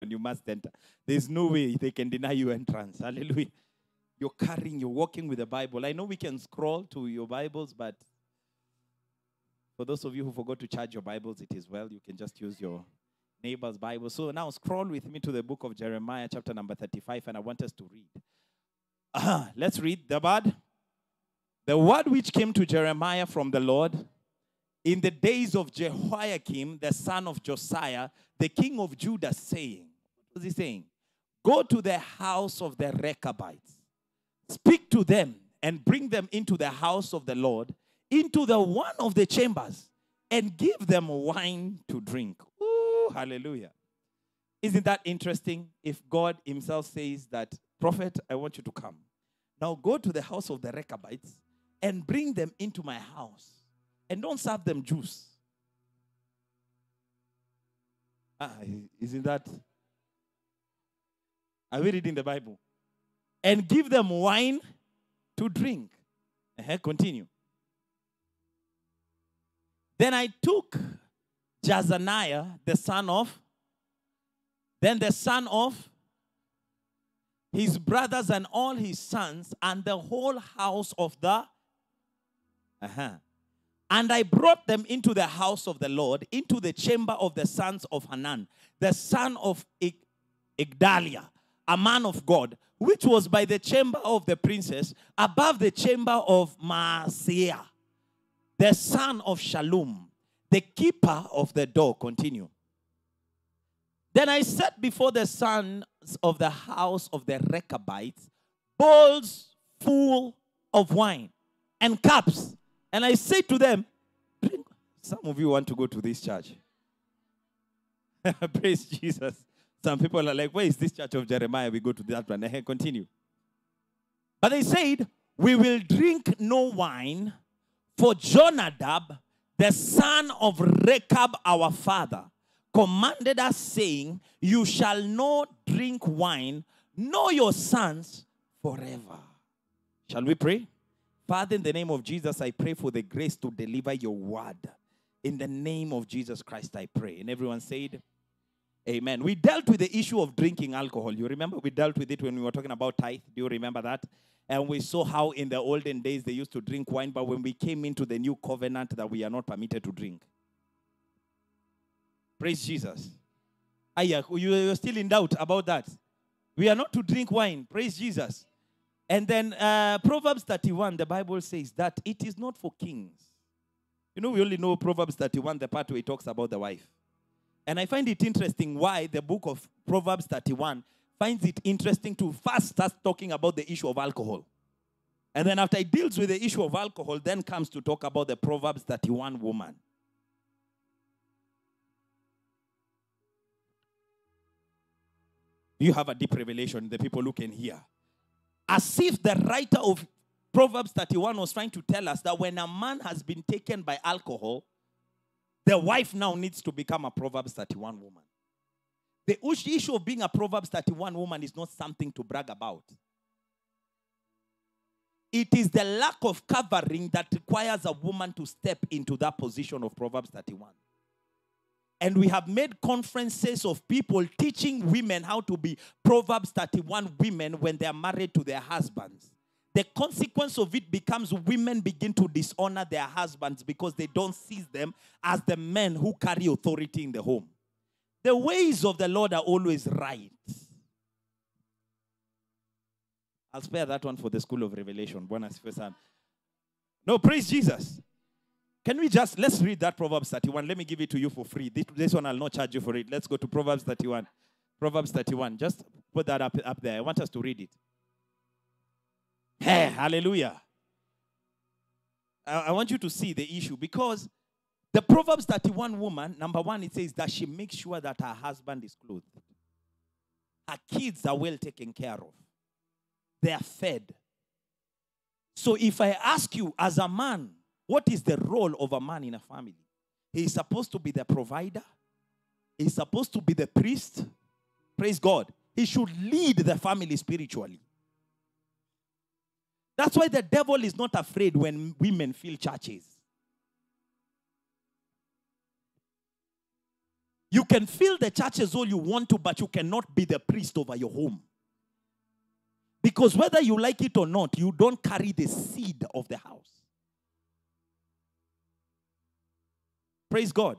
revelation, you must enter. There's no way they can deny you entrance. Hallelujah. You're walking with the Bible. I know we can scroll to your Bibles, but for those of you who forgot to charge your Bibles, it is well. You can just use your neighbor's Bible. So now scroll with me to the book of Jeremiah, chapter number 35, and I want us to read. Let's read the word. The word which came to Jeremiah from the Lord in the days of Jehoiakim, the son of Josiah, the king of Judah, saying, what was he saying? Go to the house of the Rechabites. Speak to them and bring them into the house of the Lord, into the one of the chambers, and give them wine to drink. Ooh, hallelujah. Isn't that interesting? If God himself says that, prophet, I want you to come. Now go to the house of the Rechabites and bring them into my house. And don't serve them juice. Isn't that? Are we reading the Bible? And give them wine to drink. Continue. Then I took Jazaniah, the son of his brothers and all his sons, and the whole house of the and I brought them into the house of the Lord, into the chamber of the sons of Hanan, the son of Igdaliah, a man of God, which was by the chamber of the princess, above the chamber of Maaseiah, the son of Shallum, the keeper of the door. Continue. Then I set before the sons of the house of the Rechabites bowls full of wine and cups. And I say to them, drink. Some of you want to go to this church. Praise Jesus. Some people are like, where is this church of Jeremiah? We go to that one. Continue. But they said, we will drink no wine, for Jonadab, the son of Rechab, our father, commanded us, saying, you shall not drink wine, nor your sons forever. Shall we pray? Father, in the name of Jesus, I pray for the grace to deliver your word. In the name of Jesus Christ, I pray. And everyone said, amen. We dealt with the issue of drinking alcohol. You remember we dealt with it when we were talking about tithe. Do you remember that? And we saw how in the olden days they used to drink wine, but when we came into the new covenant that we are not permitted to drink. Praise Jesus. You're still in doubt about that. We are not to drink wine. Praise Jesus. And then Proverbs 31, the Bible says that it is not for kings. You know, we only know Proverbs 31, the part where it talks about the wife. And I find it interesting why the book of Proverbs 31 finds it interesting to first start talking about the issue of alcohol. And then after it deals with the issue of alcohol, then comes to talk about the Proverbs 31 woman. You have a deep revelation, the people who can hear. As if the writer of Proverbs 31 was trying to tell us that when a man has been taken by alcohol, the wife now needs to become a Proverbs 31 woman. The issue of being a Proverbs 31 woman is not something to brag about. It is the lack of covering that requires a woman to step into that position of Proverbs 31. And we have made conferences of people teaching women how to be Proverbs 31 women when they are married to their husbands. The consequence of it becomes women begin to dishonor their husbands because they don't see them as the men who carry authority in the home. The ways of the Lord are always right. I'll spare that one for the School of Revelation. No, praise Jesus. Can we let's read that Proverbs 31. Let me give it to you for free. This one I'll not charge you for it. Let's go to Proverbs 31. Proverbs 31. Just put that up there. I want us to read it. Hey, hallelujah. I want you to see the issue because the Proverbs 31 woman, number one, it says that she makes sure that her husband is clothed. Her kids are well taken care of. They are fed. So if I ask you as a man, what is the role of a man in a family? He is supposed to be the provider. He is supposed to be the priest. Praise God. He should lead the family spiritually. That's why the devil is not afraid when women fill churches. You can fill the churches all you want to, but you cannot be the priest over your home. Because whether you like it or not, you don't carry the seed of the house. Praise God.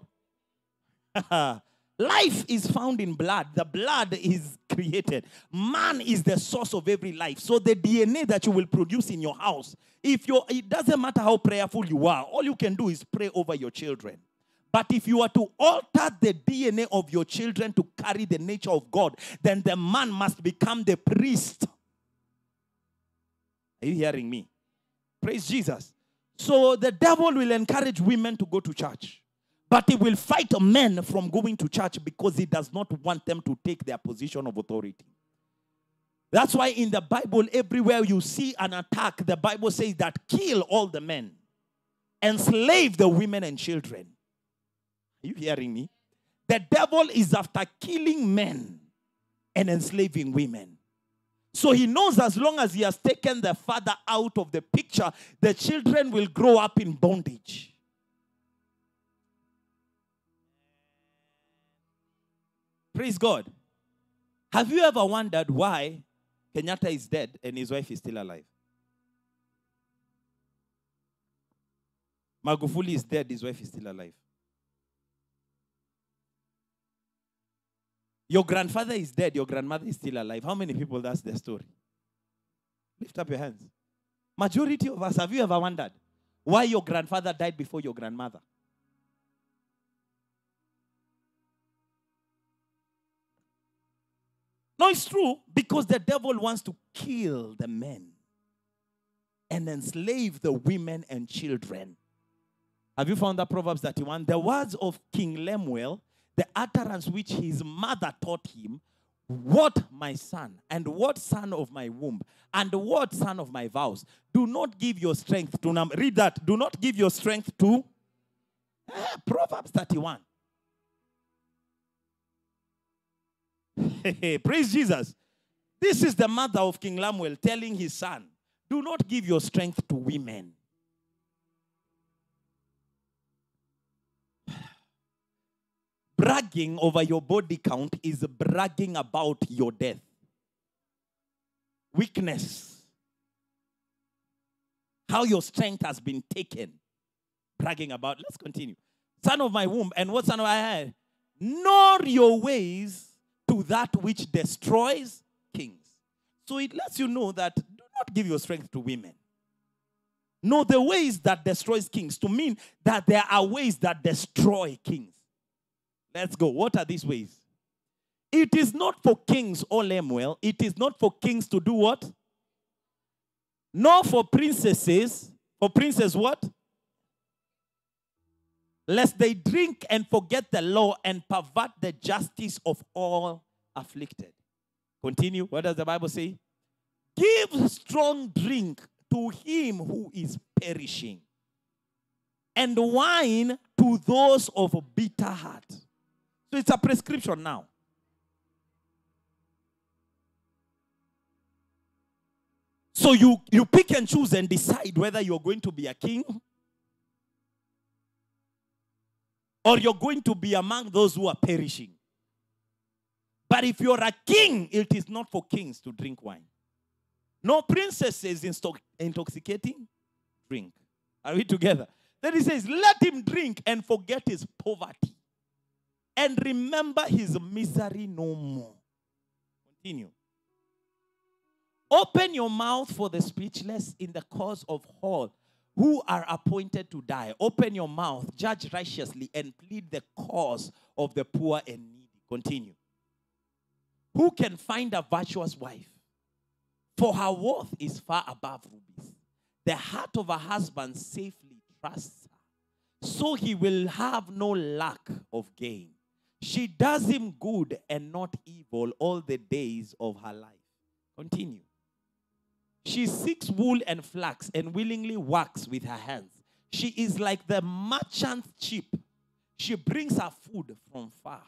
Life is found in blood. The blood is created. Man is the source of every life. So the DNA that you will produce in your house, it doesn't matter how prayerful you are, all you can do is pray over your children. But if you are to alter the DNA of your children to carry the nature of God, then the man must become the priest. Are you hearing me? Praise Jesus. So the devil will encourage women to go to church. But he will fight men from going to church because he does not want them to take their position of authority. That's why in the Bible, everywhere you see an attack, the Bible says that kill all the men, enslave the women and children. Are you hearing me? The devil is after killing men and enslaving women. So he knows as long as he has taken the father out of the picture, the children will grow up in bondage. Praise God. Have you ever wondered why Kenyatta is dead and his wife is still alive? Magufuli is dead, his wife is still alive. Your grandfather is dead, your grandmother is still alive. How many people that's their story? Lift up your hands. Majority of us, have you ever wondered why your grandfather died before your grandmother? No, it's true, because the devil wants to kill the men and enslave the women and children. Have you found that Proverbs 31? The words of King Lemuel, the utterance which his mother taught him, what my son, and what son of my womb, and what son of my vows, do not give your strength to read that. Do not give your strength to Proverbs 31. Praise Jesus. This is the mother of King Lemuel telling his son, do not give your strength to women. Bragging over your body count is bragging about your death. Weakness. How your strength has been taken. Bragging about. Let's continue. Son of my womb, and what son of I had? Nor your ways to that which destroys kings. So it lets you know that do not give your strength to women. Know the ways that destroys kings, to mean that there are ways that destroy kings. Let's go. What are these ways? It is not for kings, O Lemuel. It is not for kings to do what? Nor for princesses. For princes what? Lest they drink and forget the law and pervert the justice of all afflicted. Continue. What does the Bible say? Give strong drink to him who is perishing, and wine to those of a bitter heart. So it's a prescription now. So you pick and choose and decide whether you're going to be a king or you're going to be among those who are perishing. But if you're a king, it is not for kings to drink wine. No princesses intoxicating drink. Are we together? Then he says, let him drink and forget his poverty, and remember his misery no more. Continue. Open your mouth for the speechless in the cause of all who are appointed to die. Open your mouth, judge righteously, and plead the cause of the poor and needy. Continue. Who can find a virtuous wife? For her worth is far above rubies. The heart of a husband safely trusts her, so he will have no lack of gain. She does him good and not evil all the days of her life. Continue. She seeks wool and flax and willingly works with her hands. She is like the merchant ship. She brings her food from far.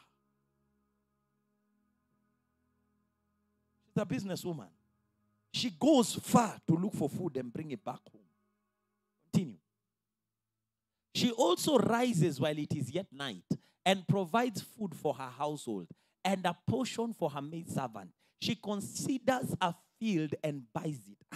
She's a businesswoman. She goes far to look for food and bring it back home. Continue. She also rises while it is yet night and provides food for her household and a portion for her maidservant. She considers a field and buys it.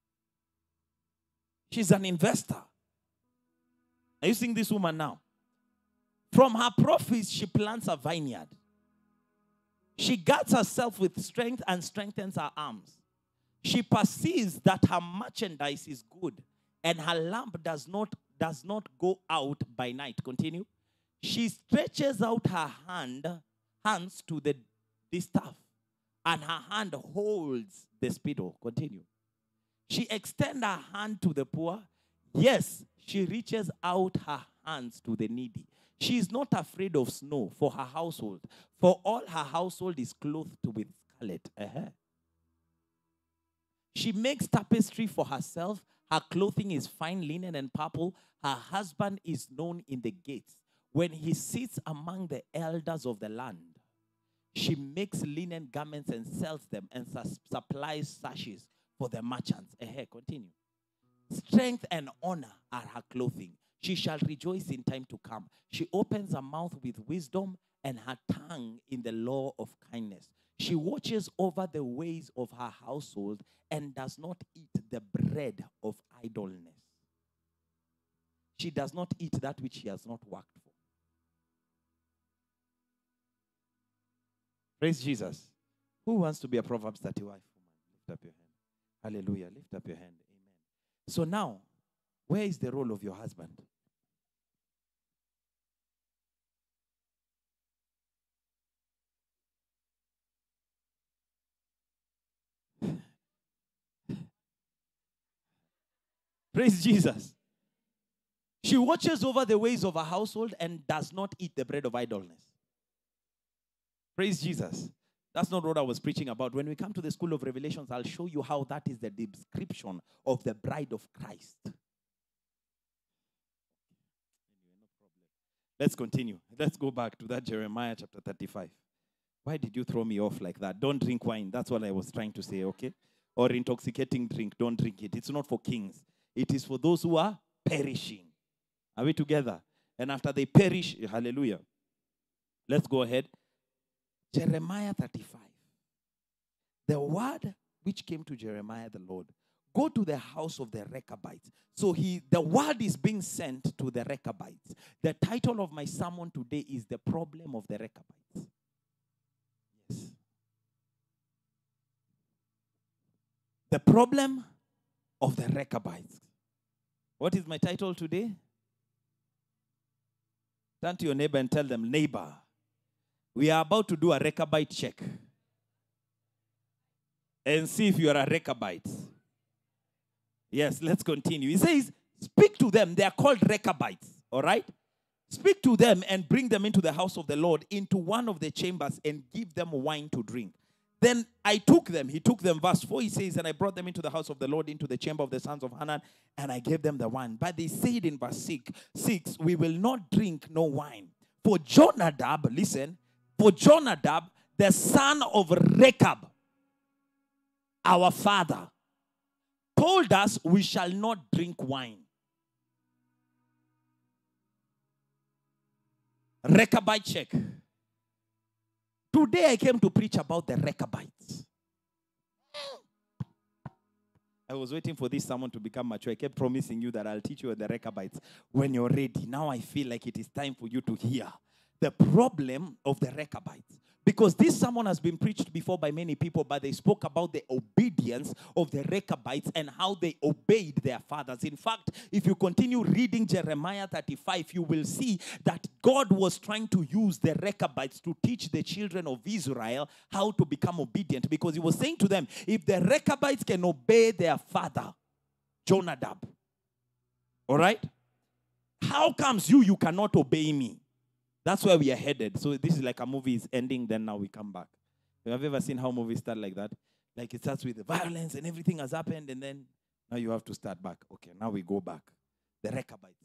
She's an investor. Are you seeing this woman now? From her profits, she plants a vineyard. She guards herself with strength and strengthens her arms. She perceives that her merchandise is good and her lamp does not go out by night. Continue. She stretches out her hands to the distaff, and her hand holds the spittle. Continue. She extends her hand to the poor. Yes, she reaches out her hands to the needy. She is not afraid of snow for her household, for all her household is clothed with scarlet. She makes tapestry for herself. Her clothing is fine linen and purple. Her husband is known in the gates. When he sits among the elders of the land, she makes linen garments and sells them and supplies sashes for the merchants. Continue. Strength and honor are her clothing. She shall rejoice in time to come. She opens her mouth with wisdom and her tongue in the law of kindness. She watches over the ways of her household and does not eat the bread of idleness. She does not eat that which she has not worked for. Praise Jesus. Who wants to be a Proverbs 30 wife? Lift up your hand. Hallelujah. Lift up your hand. Amen. So now, where is the role of your husband? Praise Jesus. She watches over the ways of her household and does not eat the bread of idleness. Praise Jesus. That's not what I was preaching about. When we come to the school of Revelations, I'll show you how that is the description of the bride of Christ. Let's continue. Let's go back to that Jeremiah chapter 35. Why did you throw me off like that? Don't drink wine. That's what I was trying to say, okay? Or intoxicating drink. Don't drink it. It's not for kings. It is for those who are perishing. Are we together? And after they perish, hallelujah. Let's go ahead. Jeremiah 35. The word which came to Jeremiah the Lord. Go to the house of the Rechabites. So the word is being sent to the Rechabites. The title of my sermon today is The Problem of the Rechabites. Yes. The problem of the Rechabites. What is my title today? Turn to your neighbor and tell them, neighbor, we are about to do a Rechabite check. And see if you are a Rechabite. Yes, let's continue. He says, speak to them. They are called Rechabites. All right? Speak to them and bring them into the house of the Lord, into one of the chambers, and give them wine to drink. Then I took them. He took them. Verse 4, he says, and I brought them into the house of the Lord, into the chamber of the sons of Hanan, and I gave them the wine. But they said in verse 6, we will not drink no wine. For Jonadab, listen, for Jonadab, the son of Rechab, our father, told us we shall not drink wine. Rechabite check. Today I came to preach about the Rechabites. I was waiting for this sermon to become mature. I kept promising you that I'll teach you the Rechabites when you're ready. Now I feel like it is time for you to hear the problem of the Rechabites. Because this sermon has been preached before by many people, but they spoke about the obedience of the Rechabites and how they obeyed their fathers. In fact, if you continue reading Jeremiah 35, you will see that God was trying to use the Rechabites to teach the children of Israel how to become obedient. Because he was saying to them, if the Rechabites can obey their father, Jonadab, all right? How comes you cannot obey me? That's where we are headed. So this is like a movie is ending, then now we come back. Have you ever seen how movies start like that? Like it starts with the violence and everything has happened, and then now you have to start back. Okay, now we go back. The Rechabites.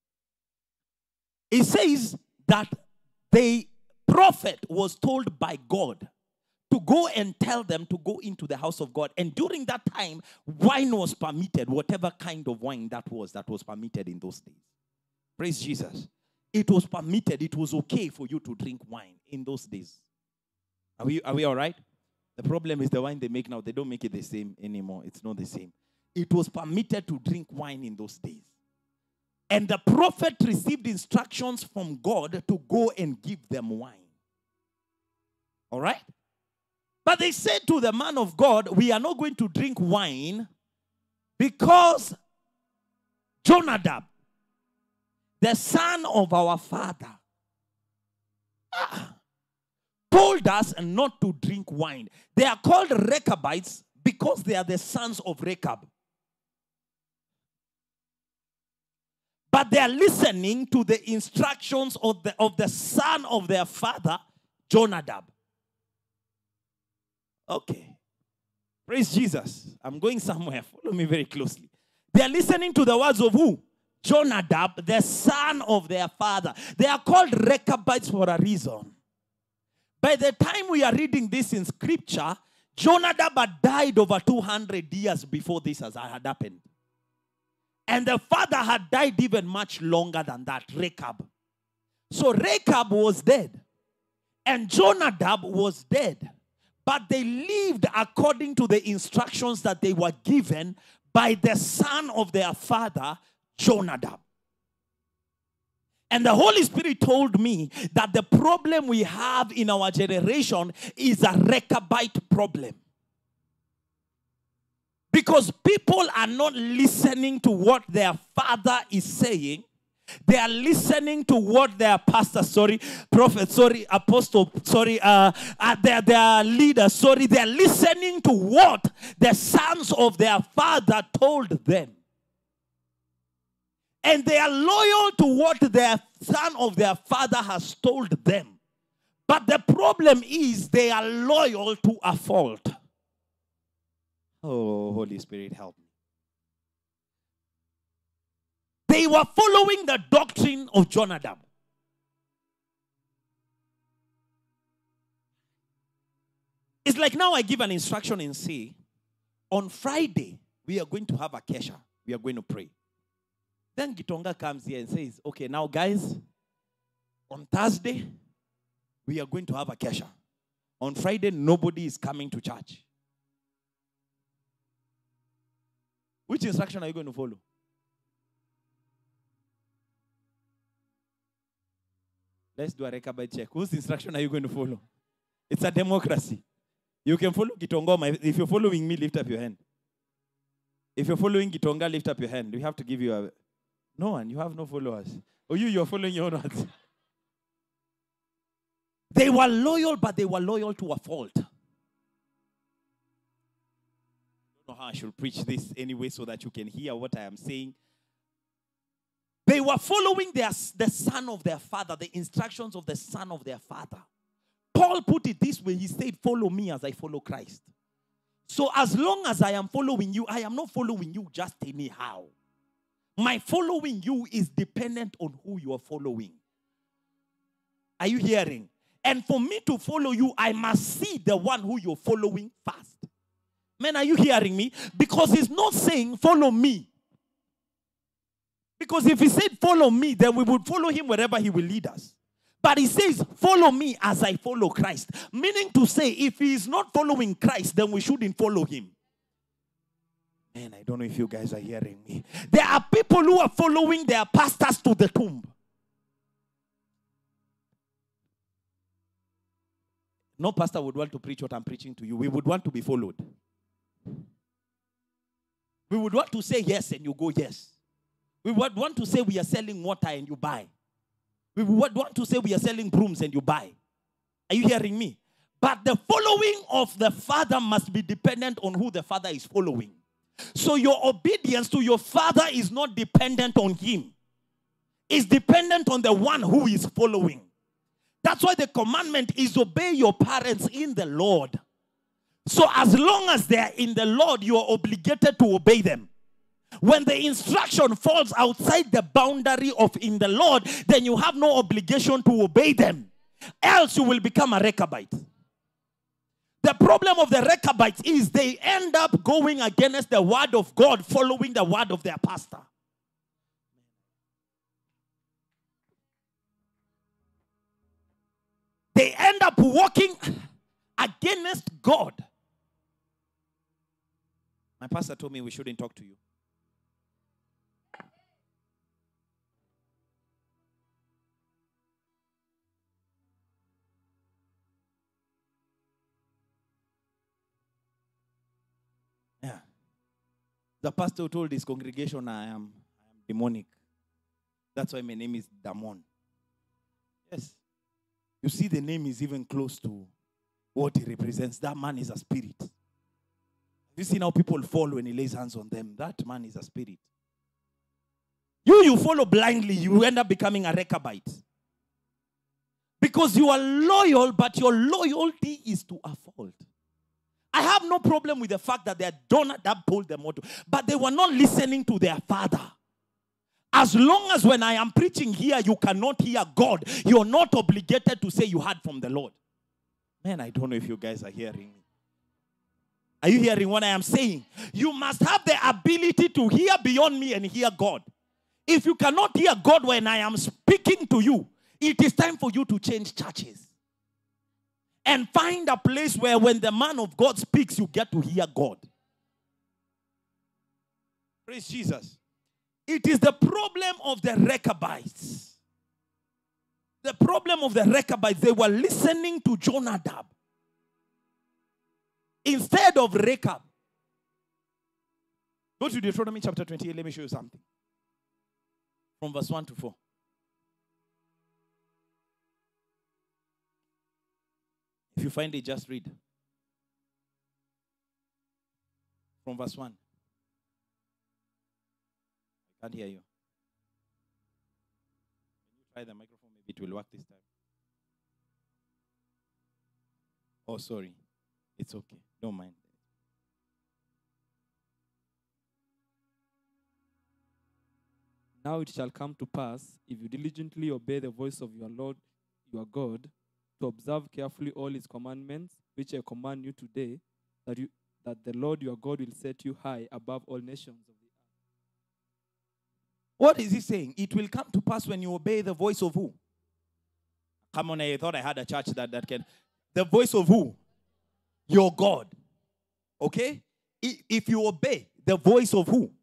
It says that the prophet was told by God to go and tell them to go into the house of God. And during that time, wine was permitted, whatever kind of wine that was permitted in those days. Praise Jesus. It was permitted. It was okay for you to drink wine in those days. Are we all right? The problem is the wine they make now, they don't make it the same anymore. It's not the same. It was permitted to drink wine in those days. And the prophet received instructions from God to go and give them wine. All right? But they said to the man of God, we are not going to drink wine because Jonadab, the son of our father, told us not to drink wine. They are called Rechabites because they are the sons of Rechab. But they are listening to the instructions of the son of their father, Jonadab. Okay. Praise Jesus. I'm going somewhere. Follow me very closely. They are listening to the words of who? Jonadab, the son of their father. They are called Rechabites for a reason. By the time we are reading this in scripture, Jonadab had died over 200 years before this had happened. And the father had died even much longer than that, Rechab. So Rechab was dead. And Jonadab was dead. But they lived according to the instructions that they were given by the son of their father, Jonadab. And the Holy Spirit told me that the problem we have in our generation is a Rechabite problem. Because people are not listening to what their father is saying. They are listening to what their pastor, prophet, apostle, their leader, they are listening to what the sons of their father told them. And they are loyal to what their son of their father has told them. But the problem is they are loyal to a fault. Oh, Holy Spirit, help me. They were following the doctrine of Jonadab. It's like now I give an instruction and say, on Friday, we are going to have a kesha. We are going to pray. Then Gitonga comes here and says, okay, now guys, on Thursday, we are going to have a kesha. On Friday, nobody is coming to church. Which instruction are you going to follow? Let's do a Rechabite check. Whose instruction are you going to follow? It's a democracy. You can follow Gitonga. If you're following me, lift up your hand. If you're following Gitonga, lift up your hand. We have to give you a... No one. You have no followers. Or you're following your own words. They were loyal, but they were loyal to a fault. I don't know how I should preach this anyway so that you can hear what I am saying. They were following the son of their father, the instructions of the son of their father. Paul put it this way. He said, follow me as I follow Christ. So as long as I am following you, I am not following you just anyhow. My following you is dependent on who you are following. Are you hearing? And for me to follow you, I must see the one who you're following first. Man, are you hearing me? Because he's not saying follow me. Because if he said follow me, then we would follow him wherever he will lead us. But he says follow me as I follow Christ. Meaning to say if he is not following Christ, then we shouldn't follow him. Man, I don't know if you guys are hearing me. There are people who are following their pastors to the tomb. No pastor would want to preach what I'm preaching to you. We would want to be followed. We would want to say yes and you go yes. We would want to say we are selling water and you buy. We would want to say we are selling brooms and you buy. Are you hearing me? But the following of the Father must be dependent on who the Father is following. So your obedience to your Father is not dependent on him. It's dependent on the one who is following. That's why the commandment is obey your parents in the Lord. So as long as they are in the Lord, you are obligated to obey them. When the instruction falls outside the boundary of in the Lord, then you have no obligation to obey them. Else you will become a Rechabite. The problem of the Rechabites is they end up going against the word of God, following the word of their pastor. They end up walking against God. My pastor told me we shouldn't talk to you. Yeah. The pastor told his congregation, I am demonic. That's why my name is Damon. Yes. You see, the name is even close to what he represents. That man is a spirit. Have you seen how people fall when he lays hands on them? That man is a spirit. You follow blindly, you end up becoming a Rechabite. Because you are loyal, but your loyalty is to a fault. I have no problem with the fact that their donor that pulled them out, but they were not listening to their father. As long as when I am preaching here, you cannot hear God, you're not obligated to say you heard from the Lord. Man, I don't know if you guys are hearing me. Are you hearing what I am saying? You must have the ability to hear beyond me and hear God. If you cannot hear God when I am speaking to you, it is time for you to change churches. And find a place where when the man of God speaks, you get to hear God. Praise Jesus. It is the problem of the Rechabites. The problem of the Rechabites, they were listening to Jonadab instead of Rechab. Go to Deuteronomy chapter 28. Let me show you something. From verse 1 to 4. If you find it, just read. From verse 1. I can't hear you. When you try the microphone, maybe it will work this time. Oh, sorry. It's okay. Don't mind. Now it shall come to pass, if you diligently obey the voice of your Lord, your God, to observe carefully all his commandments, which I command you today, that the Lord your God will set you high above all nations of the earth. What is he saying? It will come to pass when you obey the voice of who? Come on, I thought I had a church that can. The voice of who? Your God. Okay? If you obey the voice of who?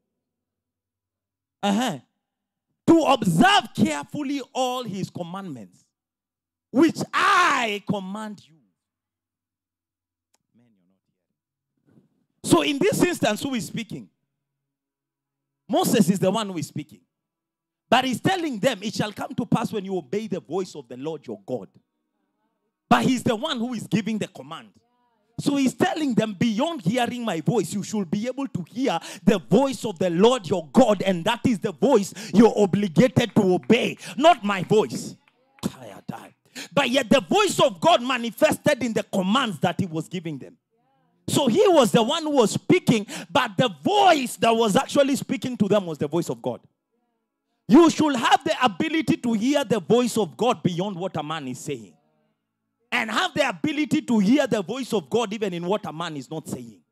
To observe carefully all his commandments, which I command you. Man, you're not hearing. So in this instance, who is speaking? Moses is the one who is speaking. But he's telling them, it shall come to pass when you obey the voice of the Lord your God. But he's the one who is giving the command. So he's telling them, beyond hearing my voice, you should be able to hear the voice of the Lord your God. And that is the voice you're obligated to obey, not my voice. But yet the voice of God manifested in the commands that he was giving them. So he was the one who was speaking, but the voice that was actually speaking to them was the voice of God. You should have the ability to hear the voice of God beyond what a man is saying. And have the ability to hear the voice of God even in what a man is not saying.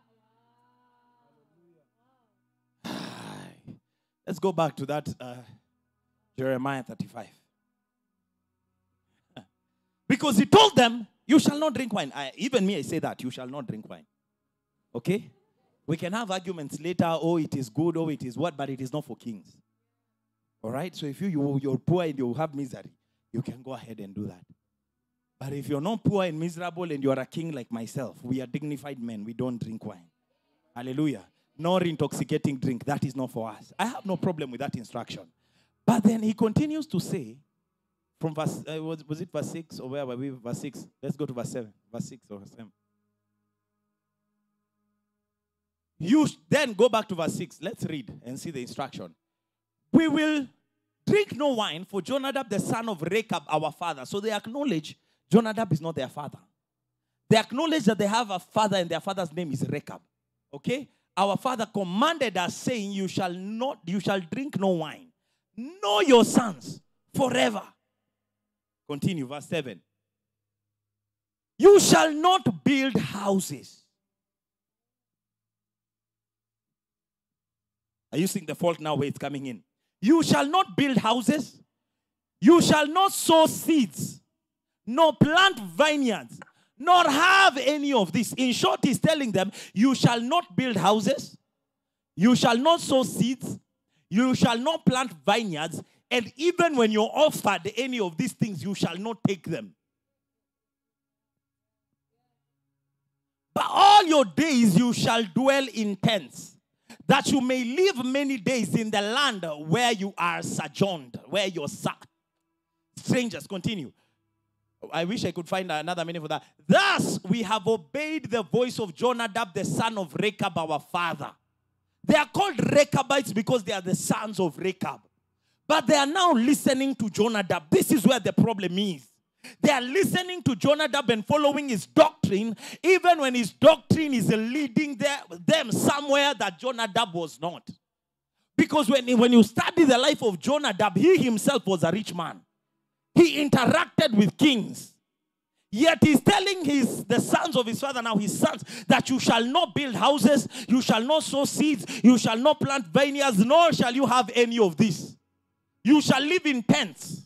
Let's go back to that Jeremiah 35. Because he told them, you shall not drink wine. Even me, I say that. You shall not drink wine. Okay? We can have arguments later. Oh, it is good. Oh, it is what? But it is not for kings. All right? So if you're poor and you have misery, you can go ahead and do that. But if you're not poor and miserable and you're a king like myself, we are dignified men. We don't drink wine. Hallelujah. Nor intoxicating drink. That is not for us. I have no problem with that instruction. But then he continues to say, from verse, was it verse 6 or where were we? Verse 6. Let's go to verse 7. Verse 6 or verse 7. You then go back to verse 6. Let's read and see the instruction. We will drink no wine for Jonadab, the son of Rechab, our father. So they acknowledge Jonadab is not their father. They acknowledge that they have a father and their father's name is Rechab. Okay? Our father commanded us saying, you shall drink no wine. Know your sons forever. Continue, verse 7. You shall not build houses. Are you seeing the fault now where it's coming in? You shall not build houses. You shall not sow seeds, nor plant vineyards, nor have any of this. In short, he's telling them, you shall not build houses, you shall not sow seeds, you shall not plant vineyards, and even when you're offered any of these things, you shall not take them. But all your days you shall dwell in tents, that you may live many days in the land where you are sojourned, where you're strangers. Continue. I wish I could find another meaning for that. Thus we have obeyed the voice of Jonadab, the son of Rechab, our father. They are called Rechabites because they are the sons of Rechab. But they are now listening to Jonadab. This is where the problem is. They are listening to Jonadab and following his doctrine, even when his doctrine is leading them somewhere that Jonadab was not. Because when you study the life of Jonadab, he himself was a rich man. He interacted with kings. Yet he's telling the sons of his father, now his sons, that you shall not build houses, you shall not sow seeds, you shall not plant vineyards, nor shall you have any of this. You shall live in tents.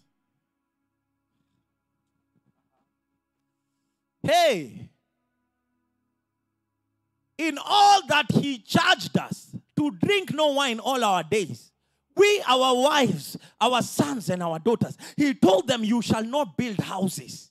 Hey, in all that he charged us to drink no wine all our days, we, our wives, our sons, and our daughters, he told them, you shall not build houses.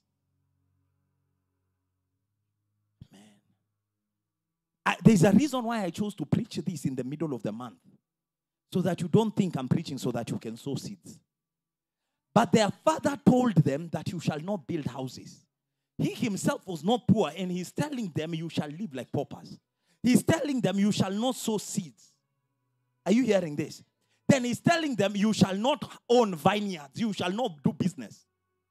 Man, there's a reason why I chose to preach this in the middle of the month, so that you don't think I'm preaching so that you can sow seeds. But their father told them that you shall not build houses. He himself was not poor, and he's telling them you shall live like paupers. He's telling them you shall not sow seeds. Are you hearing this? Then he's telling them you shall not own vineyards. You shall not do business.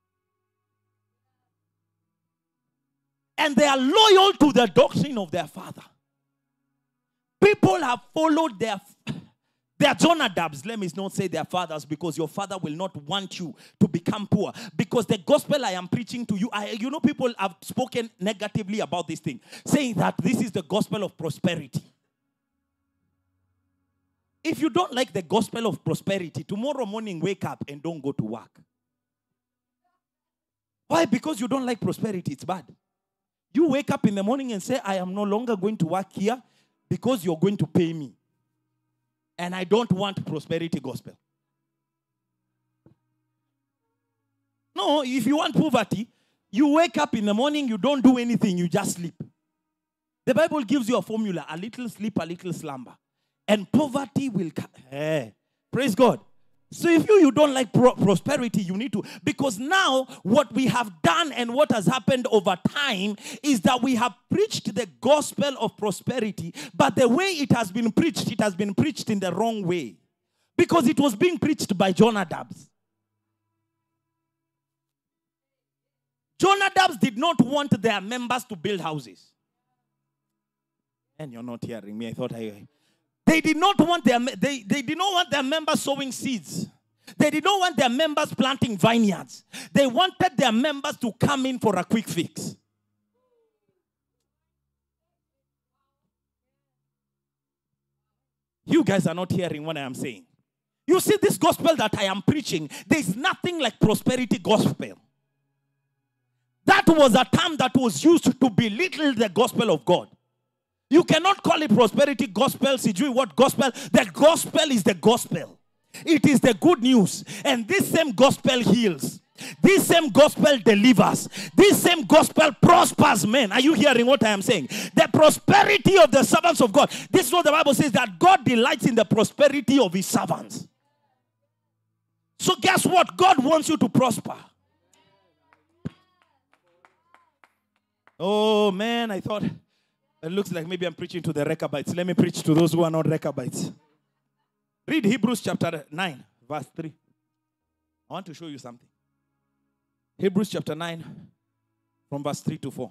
And they are loyal to the doctrine of their father. People have followed their Jonadabs. Let me not say their fathers, because your father will not want you to become poor. Because the gospel I am preaching to you, people have spoken negatively about this thing, saying that this is the gospel of prosperity. If you don't like the gospel of prosperity, tomorrow morning wake up and don't go to work. Why? Because you don't like prosperity. It's bad. You wake up in the morning and say, I am no longer going to work here because you're going to pay me. And I don't want prosperity gospel. No, if you want poverty, you wake up in the morning, you don't do anything, you just sleep. The Bible gives you a formula: a little sleep, a little slumber. And poverty will come. Hey, praise God. So if you don't like prosperity, you need to. Because now what we have done and what has happened over time is that we have preached the gospel of prosperity. But the way it has been preached in the wrong way. Because it was being preached by Jonadabs. Jonadabs did not want their members to build houses. And you're not hearing me. I thought They did not want their members sowing seeds. They did not want their members planting vineyards. They wanted their members to come in for a quick fix. You guys are not hearing what I am saying. You see, this gospel that I am preaching, there is nothing like prosperity gospel. That was a term that was used to belittle the gospel of God. You cannot call it prosperity gospel. What gospel? The gospel is the gospel. It is the good news. And this same gospel heals. This same gospel delivers. This same gospel prospers men. Are you hearing what I am saying? The prosperity of the servants of God. This is what the Bible says, that God delights in the prosperity of his servants. So guess what? God wants you to prosper. Oh man, I thought it looks like maybe I'm preaching to the Rechabites. Let me preach to those who are not Rechabites. Read Hebrews chapter 9, verse 3. I want to show you something. Hebrews chapter 9, from verse 3 to 4.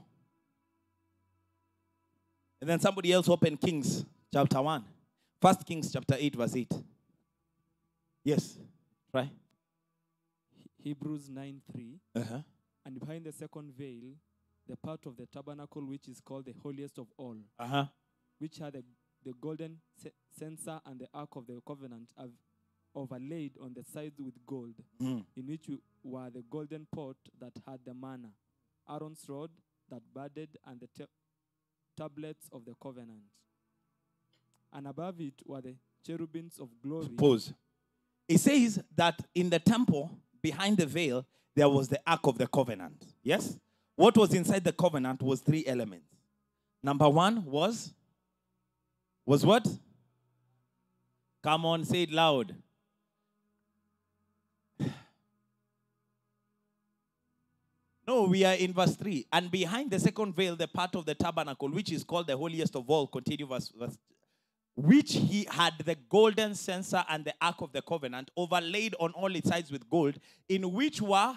And then somebody else open Kings chapter 1. 1 Kings chapter 8, verse 8. Yes, try. Hebrews 9:3. Uh-huh. And behind the second veil, the part of the tabernacle which is called the holiest of all, Uh-huh. which had the golden censer and the ark of the covenant, overlaid on the sides with gold, Mm. in which were the golden pot that had the manna, Aaron's rod that budded, and the tablets of the covenant. And above it were the cherubims of glory. Pause. It says that in the temple, behind the veil, there was the Ark of the Covenant. Yes? What was inside the covenant was 3 elements. Number 1 was what? Come on, say it loud. No, we are in verse 3. And behind the second veil, the part of the tabernacle, which is called the holiest of all, continue verse which he had the golden censer and the ark of the covenant overlaid on all its sides with gold, in which were,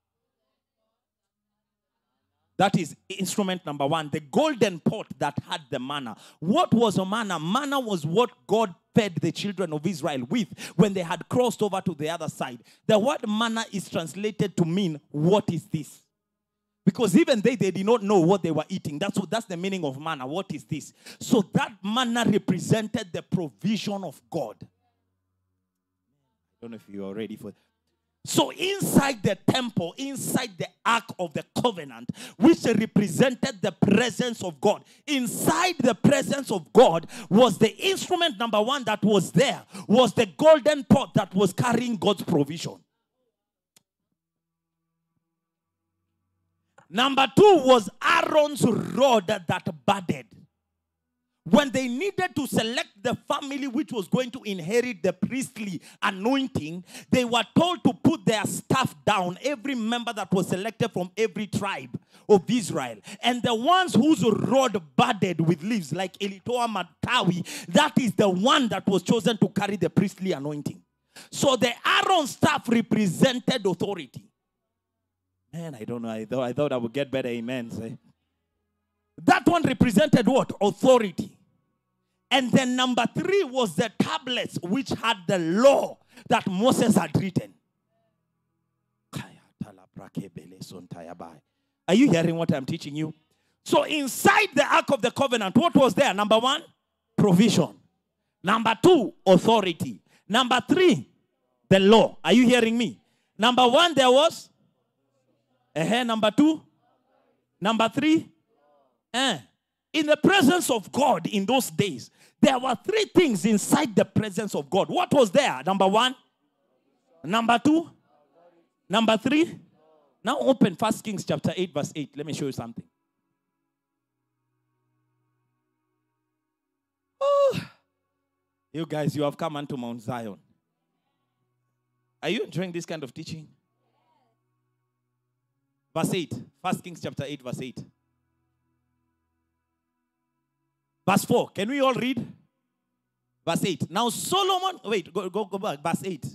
that is instrument number 1, the golden pot that had the manna. What was a manna? Manna was what God fed the children of Israel with when they had crossed over to the other side. The word manna is translated to mean, what is this? Because even they did not know what they were eating. That's the meaning of manna. What is this? So that manna represented the provision of God. I don't know if you are ready for it. So inside the temple, inside the Ark of the Covenant, which represented the presence of God, inside the presence of God was the instrument number 1 that was there, was the golden pot that was carrying God's provision. Number 2 was Aaron's rod that budded. When they needed to select the family which was going to inherit the priestly anointing, they were told to put their staff down, every member that was selected from every tribe of Israel. And the ones whose rod budded with leaves, like Elitoa Matawi, that is the one that was chosen to carry the priestly anointing. So the Aaron staff represented authority. Man, I don't know. I thought I would get better amens. That one represented what? Authority. And then number 3 was the tablets which had the law that Moses had written. Are you hearing what I'm teaching you? So inside the Ark of the Covenant, what was there? Number 1, provision. Number 2, authority. Number 3, the law. Are you hearing me? Number 1, there was. Number 2. Number 3. In the presence of God in those days, there were 3 things inside the presence of God. What was there? Number 1. Number 2. Number 3. Now open 1 Kings chapter 8 verse 8. Let me show you something. Oh, you guys, you have come unto Mount Zion. Are you enjoying this kind of teaching? Verse 8. 1 Kings chapter 8 verse 8. Verse 4. Can we all read? Verse 8. Now Solomon, wait, go back. Verse 8.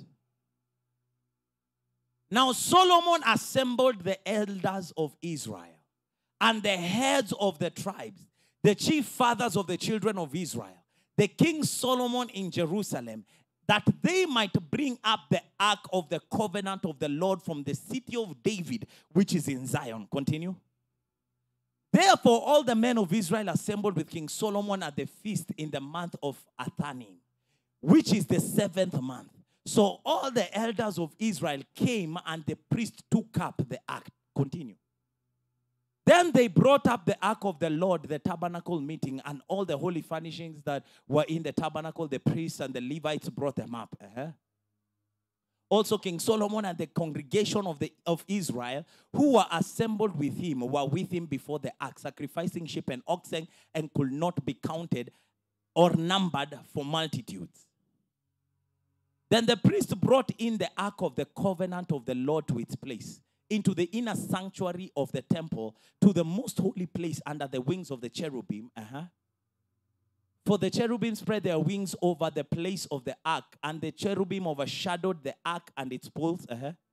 Now Solomon assembled the elders of Israel and the heads of the tribes, the chief fathers of the children of Israel, the king Solomon in Jerusalem, that they might bring up the ark of the covenant of the Lord from the city of David, which is in Zion. Continue. Therefore, all the men of Israel assembled with King Solomon at the feast in the month of Athanim, which is the 7th month. So all the elders of Israel came, and the priest took up the ark. Continue. Then they brought up the ark of the Lord, the tabernacle meeting, and all the holy furnishings that were in the tabernacle. The priests and the Levites brought them up. Also King Solomon and the congregation of Israel who were assembled with him were with him before the ark, sacrificing sheep and oxen, and could not be counted or numbered for multitudes. Then the priest brought in the ark of the covenant of the Lord to its place, into the inner sanctuary of the temple, to the most holy place under the wings of the cherubim. For the cherubim spread their wings over the place of the ark, and the cherubim overshadowed the ark and its poles.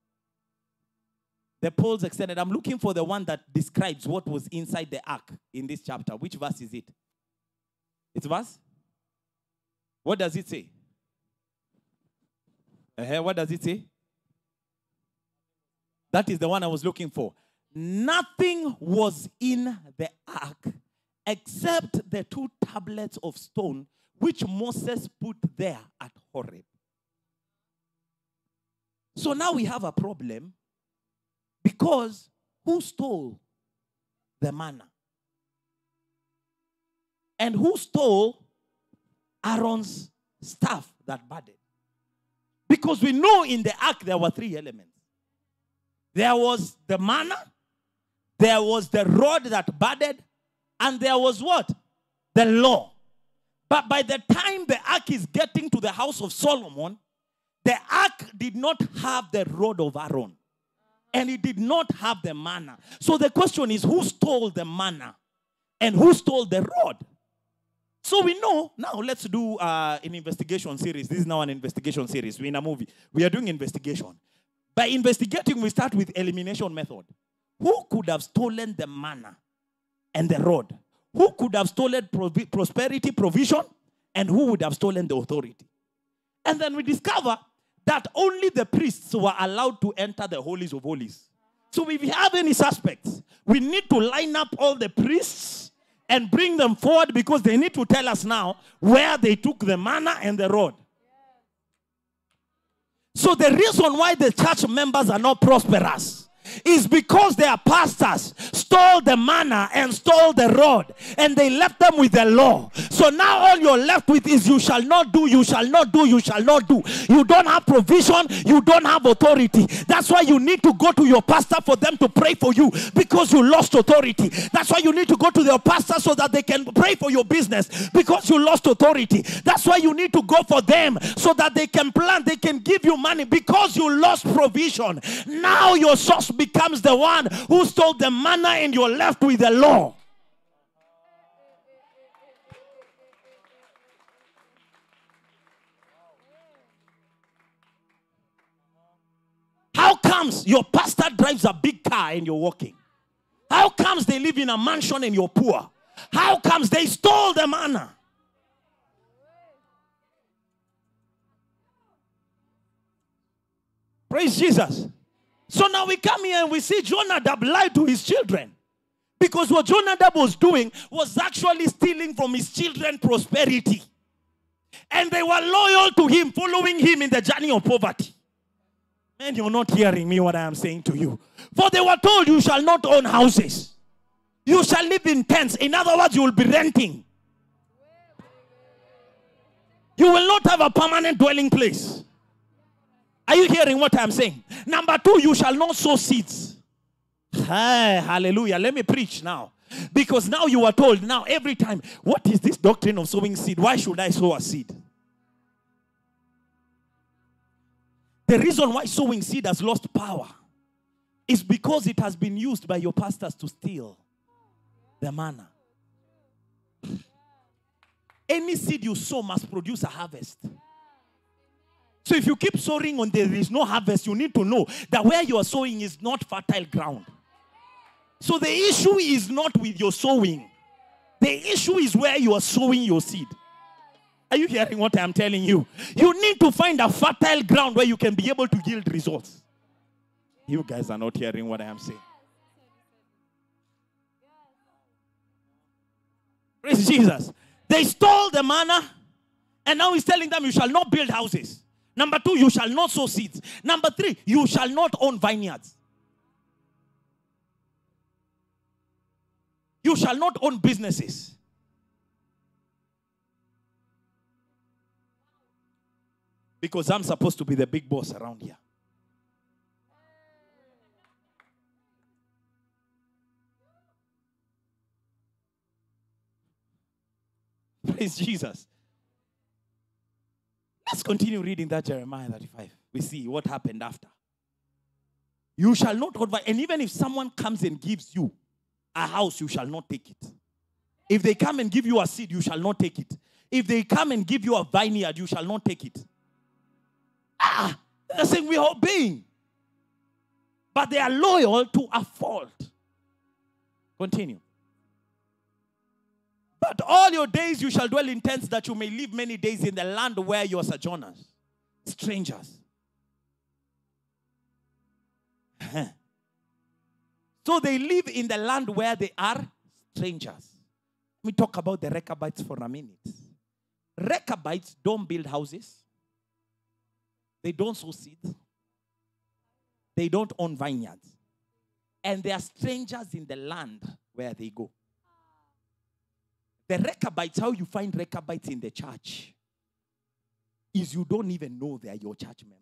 The poles extended. I'm looking for the one that describes what was inside the ark in this chapter. Which verse is it? It's verse? What does it say? What does it say? That is the one I was looking for. Nothing was in the ark except the 2 tablets of stone which Moses put there at Horeb. So now we have a problem because who stole the manna? And who stole Aaron's staff that budded? Because we know in the ark there were 3 elements. There was the manna, there was the rod that budded, and there was what? The law. But by the time the ark is getting to the house of Solomon, the ark did not have the rod of Aaron. And it did not have the manna. So the question is, who stole the manna? And who stole the rod? So we know, now let's do an investigation series. This is now an investigation series. We're in a movie. We are doing investigation. By investigating, we start with elimination method. Who could have stolen the manna and the rod? Who could have stolen prosperity, provision? And who would have stolen the authority? And then we discover that only the priests were allowed to enter the holies of holies. So if we have any suspects, we need to line up all the priests and bring them forward because they need to tell us now where they took the manna and the rod. So the reason why the church members are not prosperous is because their pastors stole the manna and stole the rod, and they left them with the law. So now all you're left with is you shall not do, you shall not do, you shall not do. You don't have provision, you don't have authority. That's why you need to go to your pastor for them to pray for you, because you lost authority. That's why you need to go to your pastor so that they can pray for your business, because you lost authority. That's why you need to go for them so that they can plan, they can give you money, because you lost provision. Now your source becomes the one who stole the manna and you're left with the law. How comes your pastor drives a big car and you're walking? How comes they live in a mansion and you're poor? How comes they stole the manna? Praise Jesus. So now we come here and we see Jonadab lied to his children. Because what Jonadab was doing was actually stealing from his children prosperity. And they were loyal to him, following him in the journey of poverty. Man, you're not hearing me what I am saying to you. For they were told, you shall not own houses. You shall live in tents. In other words, you will be renting. You will not have a permanent dwelling place. Are you hearing what I'm saying? Number 2, you shall not sow seeds. Hey, hallelujah. Let me preach now. Because now you are told, now every time, what is this doctrine of sowing seed? Why should I sow a seed? The reason why sowing seed has lost power is because it has been used by your pastors to steal the manna. Any seed you sow must produce a harvest. So if you keep sowing on there is no harvest, you need to know that where you are sowing is not fertile ground. So the issue is not with your sowing. The issue is where you are sowing your seed. Are you hearing what I'm telling you? You need to find a fertile ground where you can be able to yield results. You guys are not hearing what I am saying. Praise Jesus. They stole the manna, and now he's telling them, you shall not build houses. Number 2, you shall not sow seeds. Number 3, you shall not own vineyards. You shall not own businesses. Because I'm supposed to be the big boss around here. Praise Jesus. Let's continue reading that Jeremiah 35. We see what happened after. You shall not own, and even if someone comes and gives you a house, you shall not take it. If they come and give you a seed, you shall not take it. If they come and give you a vineyard, you shall not take it. They're saying we are obeying. But they are loyal to a fault. Continue. But all your days you shall dwell in tents, that you may live many days in the land where you are sojourners, strangers. So they live in the land where they are strangers. Let me talk about the Rechabites for a minute. Rechabites don't build houses. They don't sow seeds. They don't own vineyards. And they are strangers in the land where they go. The Rechabites, how you find Rechabites in the church is you don't even know they are your church members.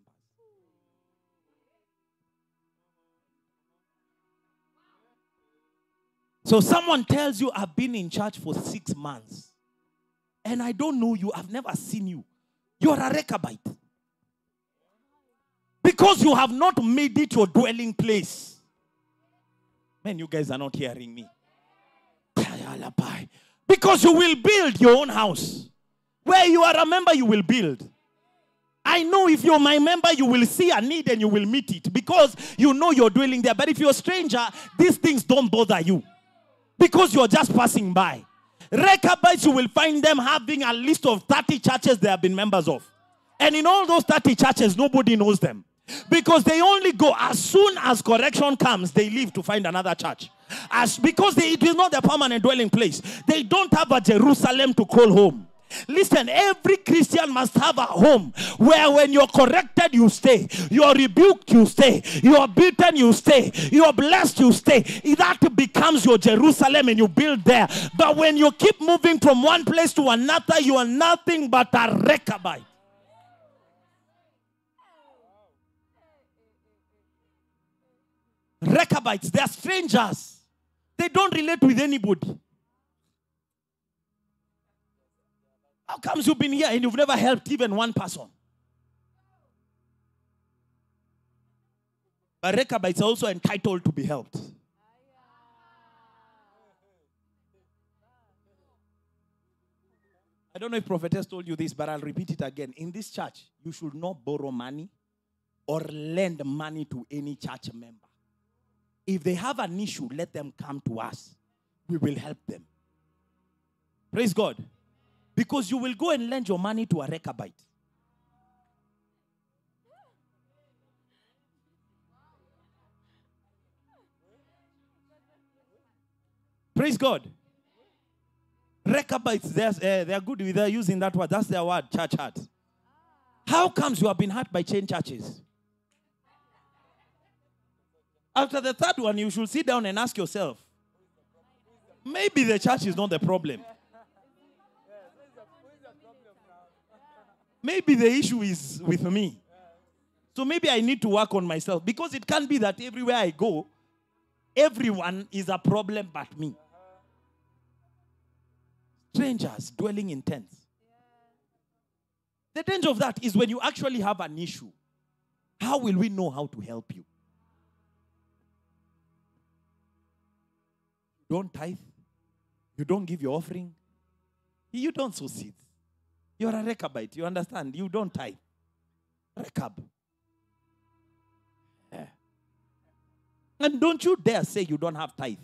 So someone tells you, I've been in church for 6 months. And I don't know you. I've never seen you. You're a Rechabite. Because you have not made it your dwelling place. Man, you guys are not hearing me. Because you will build your own house. Where you are a member, you will build. I know if you're my member, you will see a need and you will meet it. Because you know you're dwelling there. But if you're a stranger, these things don't bother you. Because you're just passing by. Rechabites, you will find them having a list of 30 churches they have been members of. And in all those 30 churches, nobody knows them. Because they only go, as soon as correction comes, they leave to find another church. Because it is not their permanent dwelling place. They don't have a Jerusalem to call home. Listen, every Christian must have a home where when you're corrected, you stay. You're rebuked, you stay. You're beaten, you stay. You're blessed, you stay. That becomes your Jerusalem and you build there. But when you keep moving from one place to another, you are nothing but a Rechabite. Rechabites, they are strangers. They don't relate with anybody. How comes you've been here and you've never helped even one person? But Rechabites are also entitled to be helped. I don't know if prophetess told you this, but I'll repeat it again. In this church, you should not borrow money or lend money to any church member. If they have an issue, let them come to us. We will help them. Praise God. Because you will go and lend your money to a Rechabite. Praise God. Rechabites, they're good with using that word. That's their word, church hurt. How comes you have been hurt by chain churches? After the third one, you should sit down and ask yourself, maybe the church is not the problem. Maybe the issue is with me. So maybe I need to work on myself. Because it can't be that everywhere I go, everyone is a problem but me. Strangers dwelling in tents. The danger of that is when you actually have an issue. How will we know how to help you? You don't tithe. You don't give your offering. You don't sow seeds. You're a Rechabite. You understand? You don't tithe. Rechab. Yeah. And don't you dare say you don't have tithe.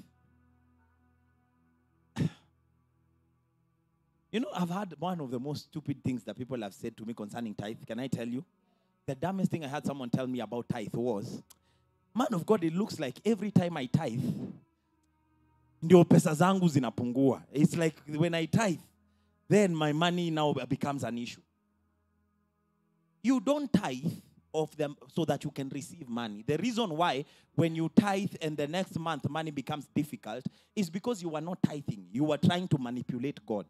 You know, I've had one of the most stupid things that people have said to me concerning tithe. Can I tell you? The dumbest thing I had someone tell me about tithe was, man of God, it looks like every time I tithe, ndio pesa zangu zinapungua. It's like when I tithe, then my money now becomes an issue. You don't tithe of them so that you can receive money. The reason why when you tithe and the next month money becomes difficult is because you are not tithing. You are trying to manipulate God.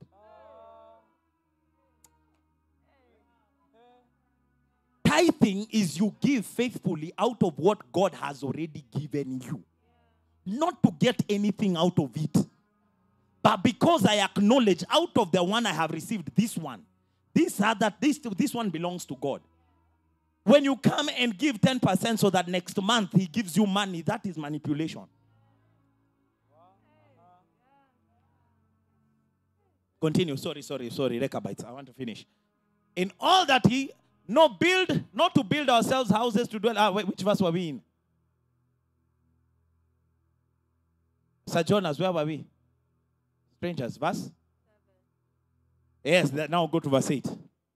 Tithing is you give faithfully out of what God has already given you. Not to get anything out of it. But because I acknowledge out of the one I have received this one, this one belongs to God. When you come and give 10% so that next month he gives you money, that is manipulation. Continue. Sorry, Rechabites. I want to finish. In all that not to build ourselves houses to dwell. Which verse were we in? Sir Jonas, where were we? Strangers, verse? 7. Yes, now go to verse 8.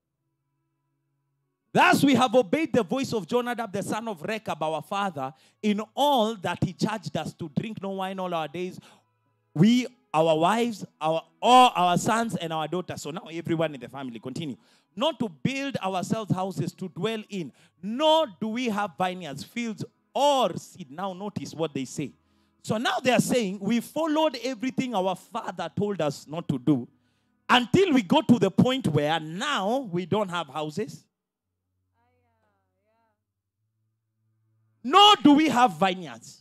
Thus we have obeyed the voice of Jonadab, the son of Rechab, our father, in all that he charged us to drink no wine all our days. We, our wives, all our sons and our daughters. So now everyone in the family, continue. Not to build ourselves houses to dwell in, nor do we have vineyards, fields, or seed. Now notice what they say. So now they are saying, we followed everything our father told us not to do until we go to the point where now we don't have houses. Nor do we have vineyards.